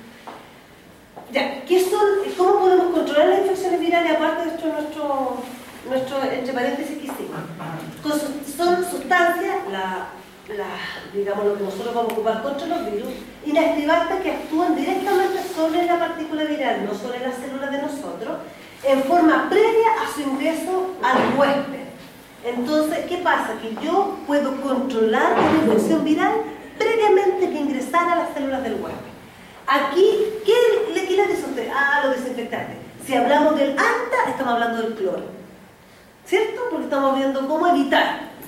Ya, ¿qué son, ¿cómo podemos controlar las infecciones virales aparte de esto, nuestro, nuestro, entre paréntesis, que hicimos? Son sustancias, la, la, digamos lo que nosotros vamos a ocupar contra los virus, inactivantes que actúan directamente sobre la partícula viral, no sobre las células de nosotros, en forma previa a su ingreso al huésped. Entonces, ¿qué pasa? Que yo puedo controlar una infección viral previamente que ingresara a las células del huésped. Aquí, ¿qué, ¿qué le dice usted? Ah, los desinfectantes. Si hablamos del anta, estamos hablando del cloro, ¿cierto? Porque estamos viendo cómo evitar.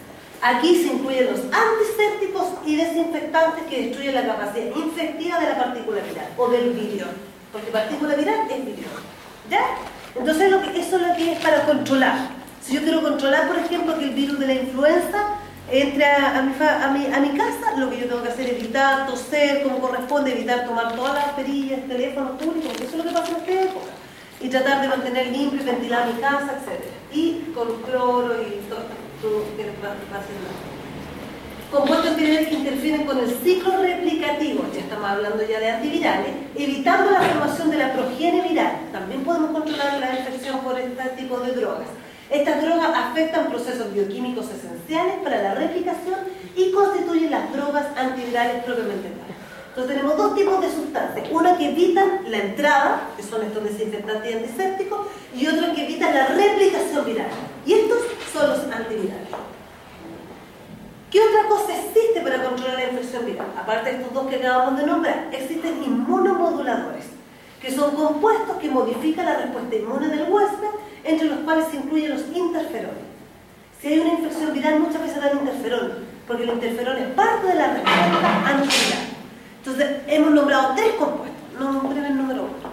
Aquí se incluyen los antisépticos y desinfectantes que destruyen la capacidad infectiva de la partícula viral o del virión, porque partícula viral es virión, ¿ya? Entonces lo que, eso es lo que es para controlar. Si yo quiero controlar, por ejemplo, que el virus de la influenza entre a, a, mi, fa, a, mi, a mi casa, lo que yo tengo que hacer es evitar toser como corresponde, evitar tomar todas las perillas, teléfonos públicos, porque eso es lo que pasa en esta época, y tratar de mantener limpio y ventilar mi casa, etcétera. Y con cloro y todo esto que va a hacer nada. Compuestos antivirales que interfieren con el ciclo replicativo, ya estamos hablando ya de antivirales, evitando la formación de la progenie viral. También podemos controlar la infección por este tipo de drogas. Estas drogas afectan procesos bioquímicos esenciales para la replicación y constituyen las drogas antivirales propiamente tales. Entonces tenemos dos tipos de sustancias, una que evitan la entrada, que son estos desinfectantes y antisépticos, y otra que evitan la replicación viral. Y estos son los antivirales. ¿Qué otra cosa existe para controlar la infección viral? Aparte de estos dos que acabamos de nombrar, existen inmunomoduladores, que son compuestos que modifican la respuesta inmune del huésped, entre los cuales se incluyen los interferones. Si hay una infección viral, muchas veces dan interferón, porque el interferón es parte de la respuesta antiviral. Entonces, hemos nombrado tres compuestos. Nombremos el número uno.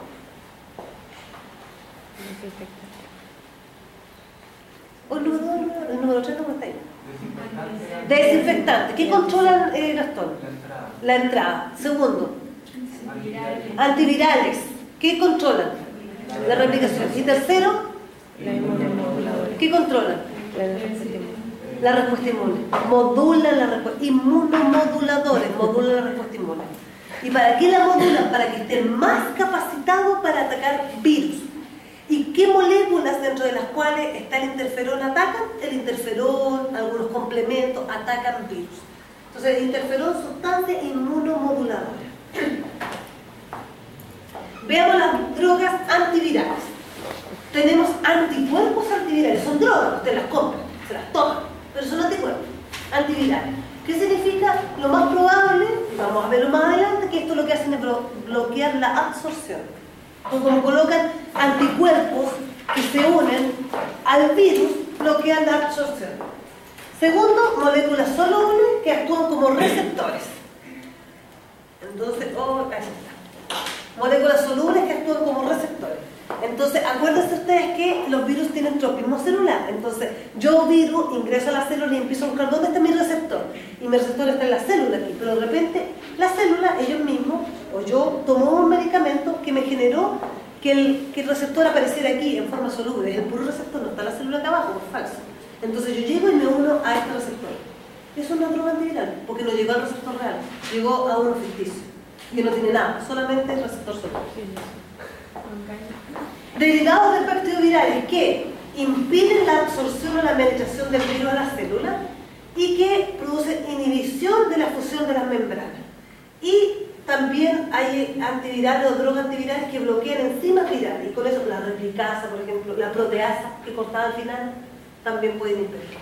O el número dos, el número tres no está ahí. Desinfectante. ¿Qué controlan, eh, Gastón? La entrada. La entrada. Segundo. Antivirales. Antivirales. ¿Qué controlan? La replicación. Y tercero, La inmunomoduladora. ¿qué controlan? La respuesta inmune. La respuesta inmune. Modulan la respuesta. Inmunomoduladores modulan la respuesta inmune. ¿Y para qué la modulan? Para que estén más capacitados para atacar virus. ¿Y qué moléculas dentro de las cuales está el interferón atacan? El interferón, algunos complementos, atacan virus. Entonces, el interferón, sustancia inmunomoduladora. Veamos las drogas antivirales. Tenemos anticuerpos antivirales, son drogas, usted las compra, se las toma, pero son anticuerpos antivirales. ¿Qué significa? Lo más probable, y vamos a verlo más adelante, que esto lo que hacen es bloquear la absorción. Entonces, como colocan anticuerpos que se unen al virus, bloquean la absorción. Segundo, moléculas solubles que actúan como receptores. Entonces, oh, ahí está. Moléculas solubles que actúan como receptores. Entonces, acuérdense ustedes que los virus tienen tropismo celular. Entonces, yo virus ingreso a la célula y empiezo a buscar dónde está mi receptor. Y mi receptor está en la célula aquí. Pero de repente, la célula, ellos mismos, o yo tomo un medicamento que me generó que el, que el receptor apareciera aquí en forma soluble. Es el puro receptor, no está la célula acá abajo, es falso. Entonces, yo llego y me uno a este receptor. Eso es una droga antiviral, porque no llegó al receptor real, llegó a uno ficticio, que no tiene nada, solamente el receptor soluble. Derivados de péptidos virales que impiden la absorción o la penetración del virus a la célula y que producen inhibición de la fusión de las membranas. Y también hay antivirales o drogas antivirales que bloquean enzimas virales y con eso la replicasa, por ejemplo, la proteasa que cortaba al final, también pueden impedir.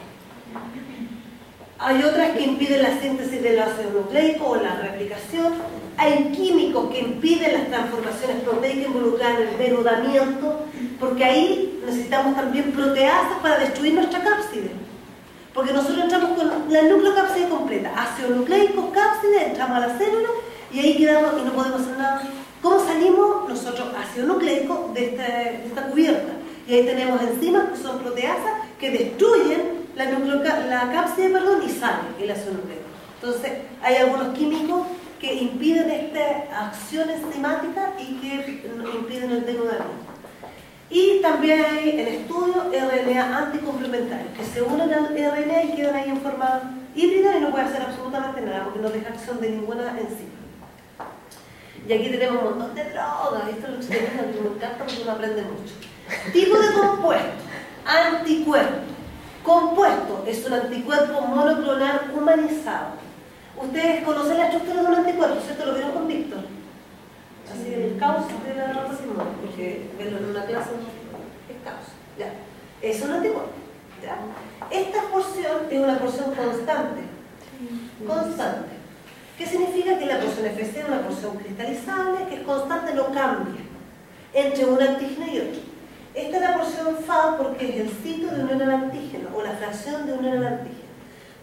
Hay otras que impiden la síntesis del ácido nucleico o la replicación. Hay químicos que impiden las transformaciones proteicas involucradas en el denudamiento, porque ahí necesitamos también proteasas para destruir nuestra cápside. Porque nosotros entramos con la nucleocápside completa, ácido nucleico, cápside, entramos a la célula y ahí quedamos y no podemos hacer nada. ¿Cómo salimos nosotros ácido nucleico de, este, de esta cubierta? Y ahí tenemos enzimas que son proteasas que destruyen la, la cápside perdón, y sale el ácido nucleico. Entonces, hay algunos químicos que impiden esta acción enzimática y que impiden el denudamiento. Y también hay en estudio R N A anticomplementarios que se unen al R N A y quedan ahí en forma híbrida y no puede hacer absolutamente nada porque no deja acción de ninguna enzima. Y aquí tenemos un montón de drogas, esto es lo que se me encanta porque uno aprende mucho. Tipo de compuesto, anticuerpo. Compuesto es un anticuerpo monoclonal humanizado. Ustedes conocen la estructura de un anticuerpo, ¿cierto? Lo vieron con Víctor. Así el caos de la racismo, porque verlo en una clase es caos. Ya. Es un anticuerpo. ¿Ya? Esta porción es una porción constante. Constante. ¿Qué significa? Que la porción F C es una porción cristalizable, que es constante, no cambia entre un antígeno y otro. Esta es la porción F A porque es el sitio de unión al antígeno o la fracción de unión al antígeno.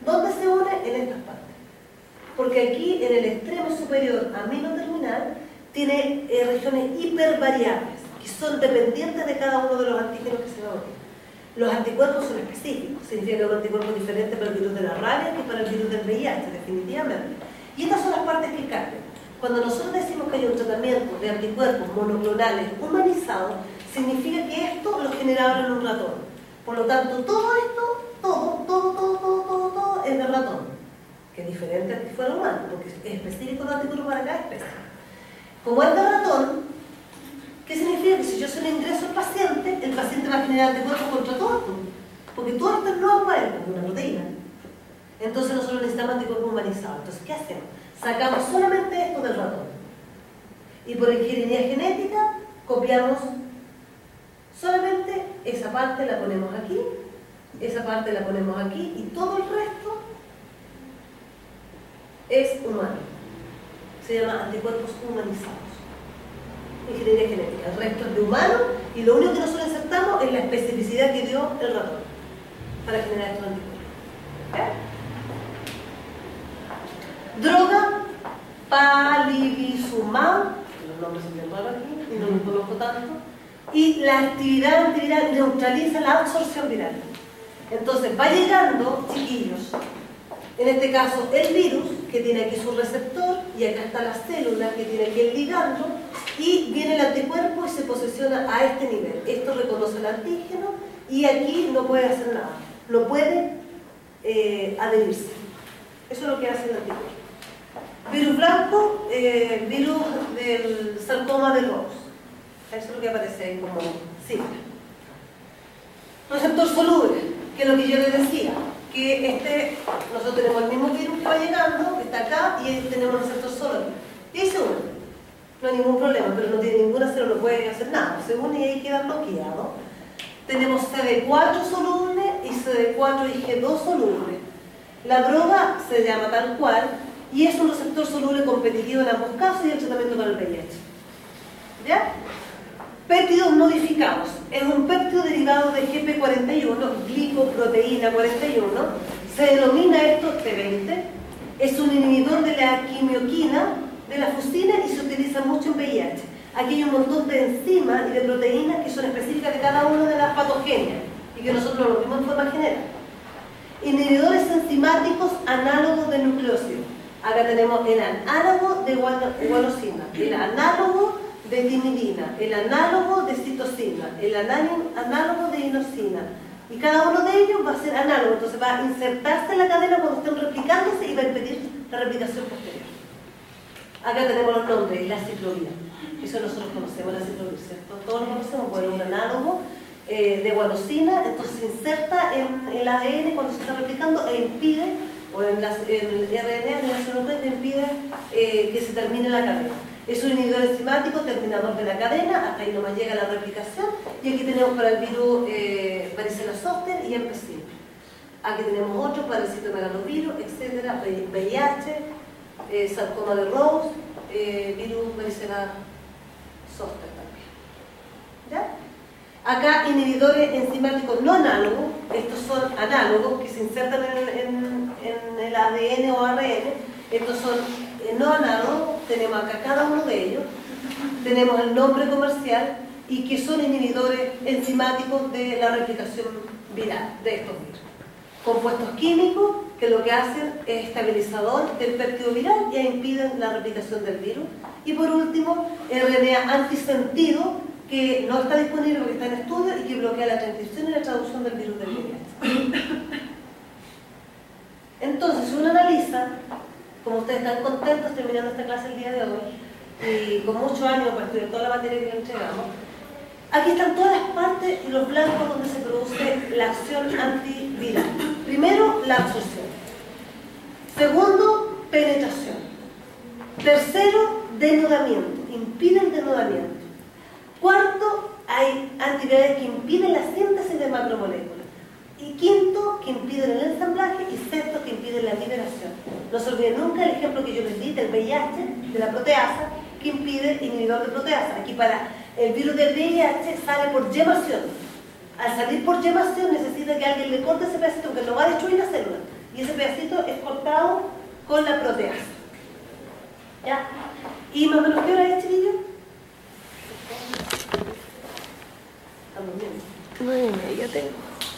¿Dónde se une? En estas partes. Porque aquí, en el extremo superior amino-terminal, tiene eh, regiones hipervariables, que son dependientes de cada uno de los antígenos que se va a unir. Los anticuerpos son específicos, significa que hay un anticuerpo diferente para el virus de la rabia que para el virus del V I H, definitivamente. Y estas son las partes que cambian. Cuando nosotros decimos que hay un tratamiento de anticuerpos monoclonales humanizados, significa que esto lo generaron en un ratón. Por lo tanto, todo esto, todo, todo, todo, todo, todo, todo es de ratón, que es diferente a que fuera humano, porque es específico el anticuerpo para cada especie. Como es de ratón, ¿qué significa? Que si yo se lo ingreso al paciente, el paciente va a generar anticuerpos contra todo esto, porque todo esto es nuevo para él, porque es una proteína. Entonces nosotros necesitamos anticuerpos humanizados. Entonces, ¿qué hacemos? Sacamos solamente esto del ratón. Y por ingeniería genética, copiamos solamente esa parte, la ponemos aquí, esa parte la ponemos aquí, y todo el resto es humano. Se llama anticuerpos humanizados. Ingeniería genética. El resto es de humano, y lo único que nosotros insertamos es la especificidad que dio el ratón para generar estos anticuerpos. ¿Okay? Droga palivizumab, los nombres son bien raros aquí y no los conozco tanto, y la actividad antiviral neutraliza la absorción viral. Entonces va llegando, chiquillos, en este caso el virus, que tiene aquí su receptor, y acá está la célula que tiene aquí el ligando, y viene el anticuerpo y se posiciona a este nivel. Esto reconoce el antígeno y aquí no puede hacer nada, no puede eh, adherirse. Eso es lo que hace el anticuerpo. Virus blanco, eh, virus del sarcoma de Rose. Eso es lo que aparece ahí como sigla. Receptor soluble, que es lo que yo les decía, que este, nosotros tenemos el mismo virus que va llegando, que está acá, y tenemos un receptor soluble. Y ahí se une. No hay ningún problema, pero no tiene ninguna célula, no puede hacer nada. Se une y ahí queda bloqueado. Tenemos C D cuatro soluble y C D cuatro y G dos soluble. La droga se llama tal cual, y es un receptor soluble competitivo en ambos casos y el tratamiento para el V I H. ¿Ya? Péptidos modificados. Es un péptido derivado de G P cuarenta y uno, glicoproteína cuarenta y uno. Se denomina esto T veinte. Es un inhibidor de la quimioquina, de la fusina, y se utiliza mucho en V I H. Aquí hay un montón de enzimas y de proteínas que son específicas de cada una de las patogenias y que nosotros lo vimos en forma general. Inhibidores enzimáticos análogos de nucleócido. Acá tenemos el análogo de guanosina, el análogo de timidina, el análogo de citosina, el análogo de inosina. Y cada uno de ellos va a ser análogo, entonces va a insertarse en la cadena cuando estén replicándose y va a impedir la replicación posterior. Acá tenemos los nombres, la ciclovía. Eso nosotros conocemos, la ciclovía, ¿cierto? Todos lo conocemos, pues es un análogo eh, de guanosina, entonces se inserta en el A D N cuando se está replicando e impide, o en, las, en el R N A, en la célula, impide eh, que se termine la cadena. Es un inhibidor enzimático, terminador de la cadena, hasta ahí nomás llega la replicación, y aquí tenemos para el virus eh, varicela zoster y herpes simple. Aquí tenemos otro para el citomegalovirus, etcétera, V I H, eh, sarcoma de Rose, eh, virus varicela zoster también. ¿Ya? Acá inhibidores enzimáticos no análogos, estos son análogos que se insertan en, en, en el A D N o A R N, estos son eh, no análogos, tenemos acá cada uno de ellos, tenemos el nombre comercial y que son inhibidores enzimáticos de la replicación viral de estos virus. Compuestos químicos que lo que hacen es estabilizador del péptido viral e impiden la replicación del virus. Y por último, R N A antisentido, que no está disponible porque está en estudio y que bloquea la transcripción y la traducción del virus del V I H. Entonces, si uno analiza, como ustedes están contentos terminando esta clase el día de hoy, y con mucho ánimo para estudiar toda la materia que le entregamos, aquí están todas las partes y los blancos donde se produce la acción antiviral. Primero, la absorción. Segundo, penetración. Tercero, denudamiento. Impide el denudamiento. Cuarto, hay antivirales que impiden la síntesis de macromoléculas. Y quinto, que impiden el ensamblaje. Y sexto, que impiden la liberación. No se olviden nunca el ejemplo que yo les di del V I H, de la proteasa, que impide inhibidor de proteasa. Aquí para el virus del V I H sale por yemación. Al salir por yemación necesita que alguien le corte ese pedacito que no va a destruir la célula. Y ese pedacito es cortado con la proteasa. ¿Ya? ¿Y más o menos qué hora es, chiquillo? Estamos bien. Nueve y media tengo.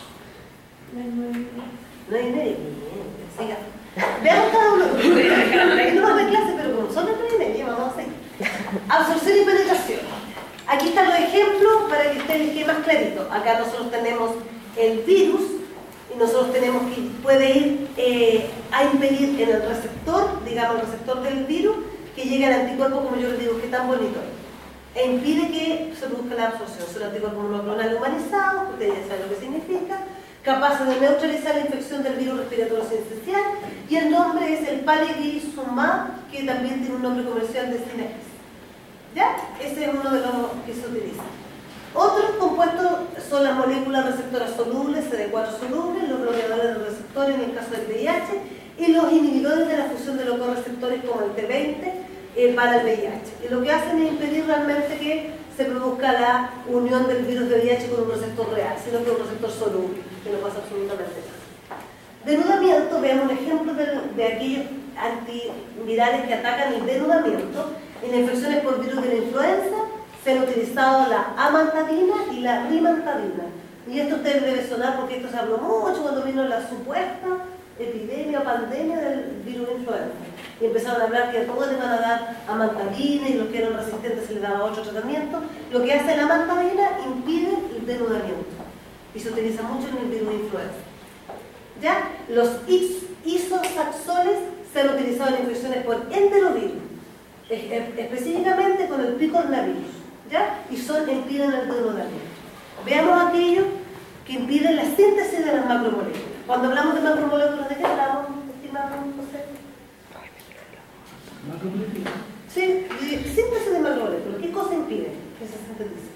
No hay media. Siga. Veamos cada uno. No vamos a clase, pero como son las nueve y media, vamos a seguir. Absorción y penetración. Aquí están los ejemplos para que ustedes les quede más clarito. Acá nosotros tenemos el virus y nosotros tenemos que puede ir eh, a impedir en el receptor, digamos el receptor del virus, que llegue al anticuerpo, como yo les digo, que es tan bonito. E impide que se produzca la absorción. Son anticuerpos monoclonales humanizados, ustedes ya saben lo que significa, capaces de neutralizar la infección del virus respiratorio sincicial, y el nombre es el palivisumab, que también tiene un nombre comercial de Synagis. ¿Ya? Ese es uno de los que se utiliza. Otros compuestos son las moléculas receptoras solubles, C D cuatro solubles, los bloqueadores de receptores en el caso del V I H, y los inhibidores de la fusión de los correceptores como el T veinte eh, para el V I H. Y lo que hacen es impedir realmente que se produzca la unión del virus de V I H con un receptor real, sino que un receptor soluble, que no pasa absolutamente nada. Denudamiento, veamos un ejemplo de, de aquellos antivirales que atacan el denudamiento. En infecciones por virus de la influenza se han utilizado la amantadina y la rimantadina. Y esto ustedes debe sonar porque esto se habló mucho cuando vino la supuesta epidemia o pandemia del virus de influenza. Y empezaron a hablar que a todos les van a dar amantadina y los que eran resistentes se les daba otro tratamiento. Lo que hace la amantadina impide el denudamiento. Y se utiliza mucho en el virus de influenza. ¿Ya? Los isosaxoles se han utilizado en infecciones por enterovirus, específicamente con el picornavirus, ¿ya? Y son impiden el denudamiento. Veamos aquellos que impiden la síntesis de las macromoléculas. Cuando hablamos de macromoléculas, ¿de qué hablamos, estimado José? ¿Macromoléculas? Sí, de síntesis de macromoléculas. ¿Qué cosa impide que se sintetice?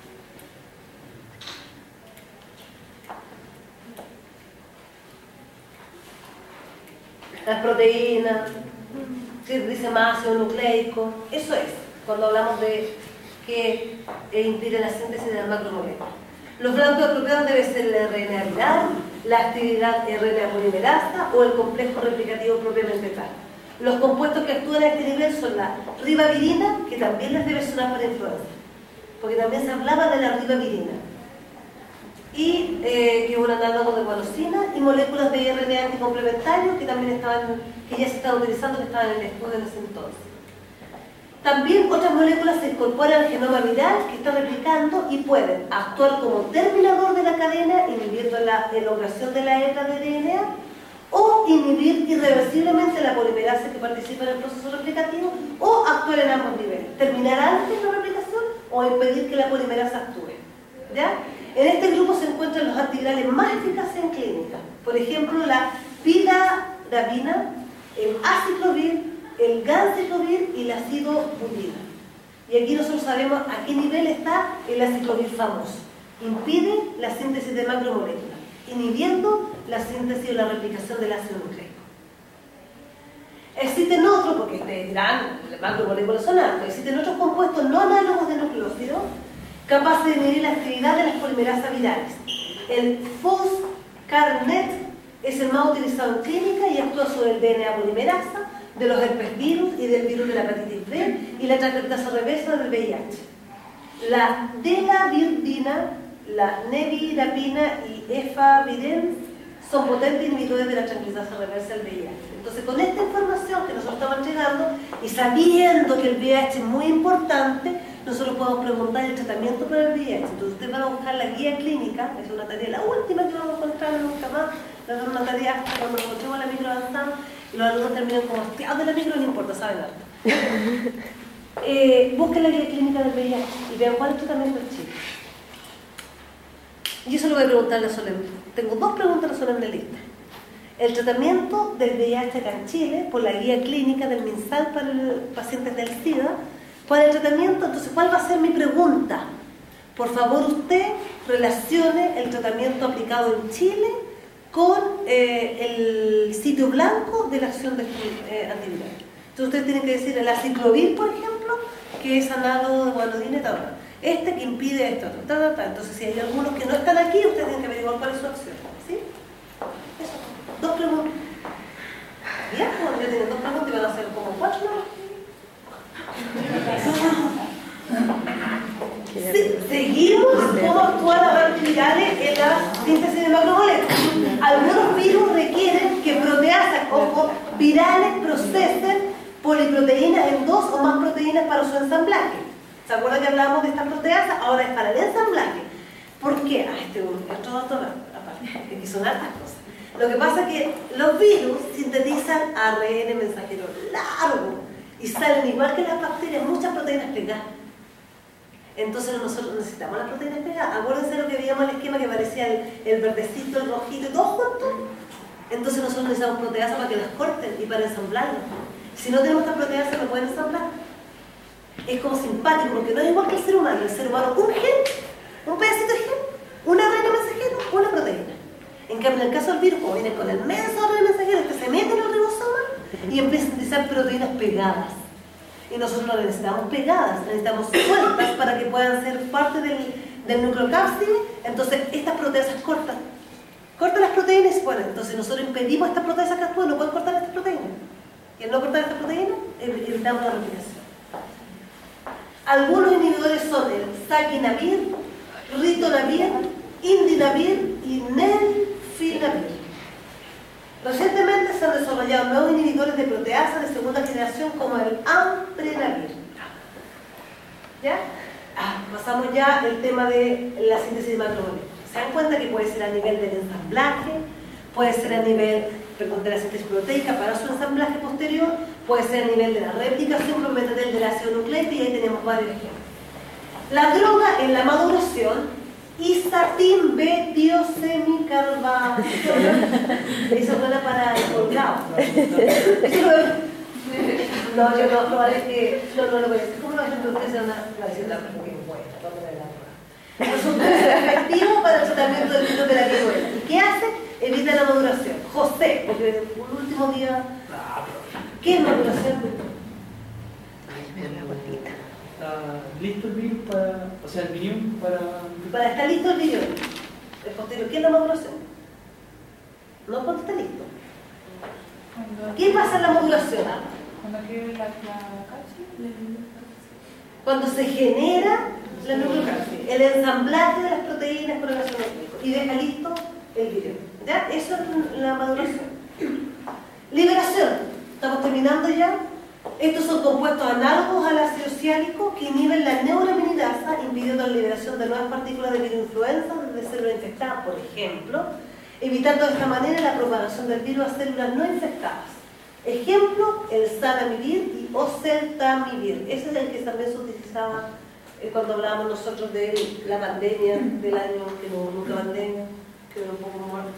Las proteínas, si dice más ácido nucleico, eso es, cuando hablamos de que eh, impide la síntesis de las macromoléculas. Los blancos apropiados deben ser el R N A viral, la actividad R N A polimerasa o el complejo replicativo propiamente tal. Los compuestos que actúan a este nivel son la ribavirina, que también les debe sonar para influenza, porque también se hablaba de la ribavirina, y eh, que es un análogo de guanosina, y moléculas de R N A anticomplementarios que también estaban, que ya se están utilizando, que estaban en el estudio en ese entonces. También otras moléculas se incorporan al genoma viral que está replicando y pueden actuar como terminador de la cadena, inhibiendo la elongación de la hebra de D N A, o inhibir irreversiblemente la polimerasa que participa en el proceso replicativo, o actuar en ambos niveles, terminar antes la replicación o impedir que la polimerasa actúe. ¿Ya? En este grupo se encuentran los antivirales más eficaces en clínica, por ejemplo la vidarabina, el aciclovir, el ganciclovir y la acidobudina. Y aquí nosotros sabemos a qué nivel está el aciclovir famoso. Impide la síntesis de macromoléculas, inhibiendo la síntesis o la replicación del ácido nucleico. Existen otros, porque ustedes dirán, las macromoléculas son altas, existen otros compuestos no análogos de nucleócidos capaces de medir la actividad de las polimerasas virales. El foscarnet es el más utilizado en clínica y actúa sobre el D N A polimerasa de los herpesvirus y del virus de la hepatitis B y la transcriptasa reversa del V I H. La delavirdina, la nevirapina y efavirenz son potentes inhibidores de la transcriptasa reversa del V I H. Entonces, con esta información que nosotros estamos entregando y sabiendo que el V I H es muy importante, nosotros podemos preguntar el tratamiento para el V I H. Entonces, ustedes van a buscar la guía clínica, es una tarea, la última que vamos a encontrar nunca más, va a ser una tarea hasta cuando nos encontremos la micro avanzada y los alumnos terminan como hastiados de la micro, no importa, saben harto. eh, busquen la guía clínica del V I H y vean cuál es el tratamiento en Chile. Y eso lo voy a preguntar a la Solemne. Tengo dos preguntas a la Solemne lista. El tratamiento del V I H acá en Chile, por la guía clínica del MinSal para los pacientes del SIDA. ¿Cuál es el tratamiento? Entonces, ¿cuál va a ser mi pregunta? Por favor, usted relacione el tratamiento aplicado en Chile con eh, el sitio blanco de la acción de, eh, antiviral. Entonces, ustedes tienen que decir el aciclovir, por ejemplo, que es análogo de guanodina y tal. Este que impide esto, ta, ta, ta. Entonces, si hay algunos que no están aquí, ustedes tienen que averiguar cuál es su acción. ¿Sí? Eso. Dos preguntas. Sí, seguimos cómo actúan las antivirales en la síntesis de macromoléculas. Algunos virus requieren que proteasas o virales procesen poliproteínas en dos o más proteínas para su ensamblaje. ¿Se acuerdan que hablábamos de estas proteasas? Ahora es para el ensamblaje. ¿Por qué? Ah, este es otro dato aparte, que son hartas cosas. Lo que pasa es que los virus sintetizan A R N mensajero largo y salen igual que las bacterias, muchas proteínas pegadas. Entonces nosotros necesitamos las proteínas pegadas. Acuérdense lo que veíamos en el esquema que parecía el, el verdecito, el rojito y todo junto. Entonces nosotros necesitamos proteasas para que las corten y para ensamblarlas. Si no tenemos estas proteasas no pueden ensamblar. Es como simpático porque no es igual que el ser humano. El ser humano, un gen, un pedacito de gen, una A R N mensajero, una proteína. En cambio, en el caso del virus, como viene con el menso A R N mensajero, que se mete en el ribosoma y empieza a utilizar proteínas pegadas. Y nosotros no las necesitamos pegadas, necesitamos sueltas para que puedan ser parte del, del nucleocápside. Entonces, estas proteasas cortan. Cortan las proteínas, bueno, entonces nosotros impedimos estas proteasas que actúen, no pueden cortar estas proteínas. Y al no cortar estas proteínas, evitamos la replicación. Algunos inhibidores son el saquinavir, ritonavir, indinavir y nelfinavir. Recientemente se han desarrollado nuevos inhibidores de proteasa de segunda generación como el amprenavir. ¿Ya? Ah, pasamos ya al tema de la síntesis de macromoléculas. ¿Se dan cuenta que puede ser a nivel del ensamblaje? Puede ser a nivel, perdón, de la síntesis proteica para su ensamblaje posterior, puede ser a nivel de la replicación por metanel del ácido nucleico, y ahí tenemos varios ejemplos. La droga en la maduración, isatimbeticilcarbato. Eso no era para el colgado. No, yo no, no vale que. No, no lo voy a decir. ¿Cómo lo hacen ustedes en una receta? Es un efectivo para el tratamiento del virus de la viruela. ¿Y qué hace? Evita la maduración. José, porque el último día. ¿Qué es maduración? Ay, me da la gotita. ¿Está listo el virus para, o sea, el virión para... Para estar listo el virión, el posterior, ¿qué es la maduración? No cuando está listo. ¿Qué pasa en la maduración? Cuando quede la, la cápsula, cuando se genera la nucleocápside, el ensamblaje de las proteínas con el ácido nucleico y deja listo el virión. ¿Ya? Eso es la maduración. Liberación. Estamos terminando ya. Estos son compuestos análogos al ácido ciálico que inhiben la neuraminidasa, impidiendo la liberación de nuevas partículas de virus influenza desde células infectadas, por ejemplo, evitando de esta manera la propagación del virus a células no infectadas. Ejemplo, el zanamivir y oseltamivir. Ese es el que también se utilizaba eh, cuando hablábamos nosotros de la pandemia del año, que no, nunca pandemia, que no un poco muerto,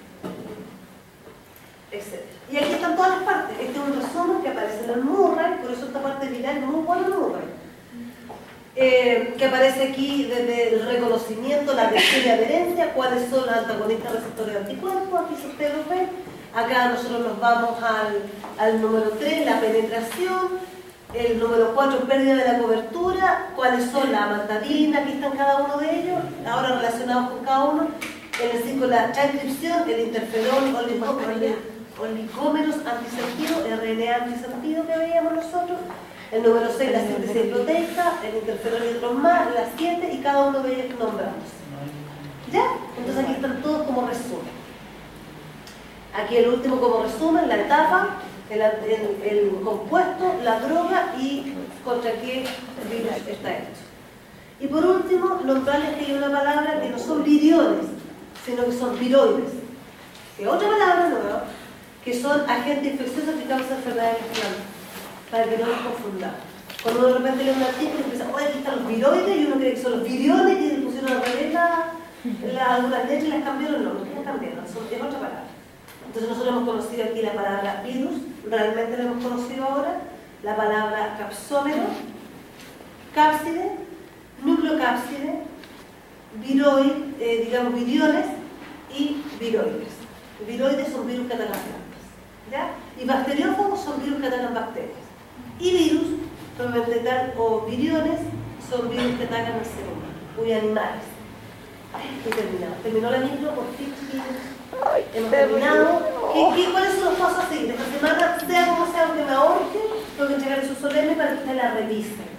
etcétera. Y aquí están todas las partes. Este es un resumen que aparece en el Murray, por eso esta parte viral es muy buena en Murray. Eh, que aparece aquí desde el reconocimiento, la adhesión y adherencia, cuáles son los antagonistas receptores de anticuerpos, aquí si ustedes lo ven. Acá nosotros nos vamos al, al número tres, la penetración, el número cuatro, pérdida de la cobertura, cuáles son la amantadina, aquí están cada uno de ellos, ahora relacionados con cada uno. En el cinco, la transcripción, el interferón, oligómeros antisentido, R N A antisentido que veíamos nosotros. El número seis, la síntesis proteica, el interferón y otros más, las siete, y cada uno de ellos nombrados. ¿Ya? Entonces aquí están todos como resumen. Aquí el último como resumen, la etapa, el, el, el compuesto, la droga y contra qué virus está hecho. Y por último, nombrarles que hay una palabra que no son viriones, sino que son viroides. Que otra palabra nueva, que son agentes infecciosos que causan enfermedades en plantas, para que no nos confundamos. Cuando uno de repente lee un artículo y empieza, oye, aquí están los viroides, y uno cree que son los viriones, y le pusieron al revés las algunas letras y las cambiaron. No, no las cambiaron, es otra palabra. Entonces nosotros hemos conocido aquí la palabra virus, realmente la hemos conocido ahora, la palabra capsómero, cápside, nucleocápside, viroid, eh, digamos viriones y viroides. Viroides son virus que atacan plantas, ¿ya? Y bacteriófagos son virus que atacan bacterias. Y virus, probablemente tal, o viriones, son virus que atacan al ser humano, y animales. Y terminado. Terminó la micro por fin, chiquillos. Hemos terminado. ¿Qué, qué, ¿Cuáles son los pasos a seguir? Esta semana, sea como sea, aunque me ahorque, tengo que entregar su solemne para que ustedes la revisen.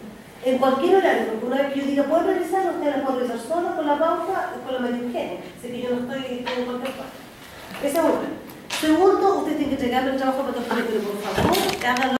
En cualquier horario, porque una vez que yo diga, ¿puedo revisar? Usted la puede revisar solo, con la pauta, con la María Eugenia. Así que yo no estoy, estoy en cualquier parte. Esa es una. Segundo, usted tiene que entregarme el trabajo patogénico, pero por favor, háganlo.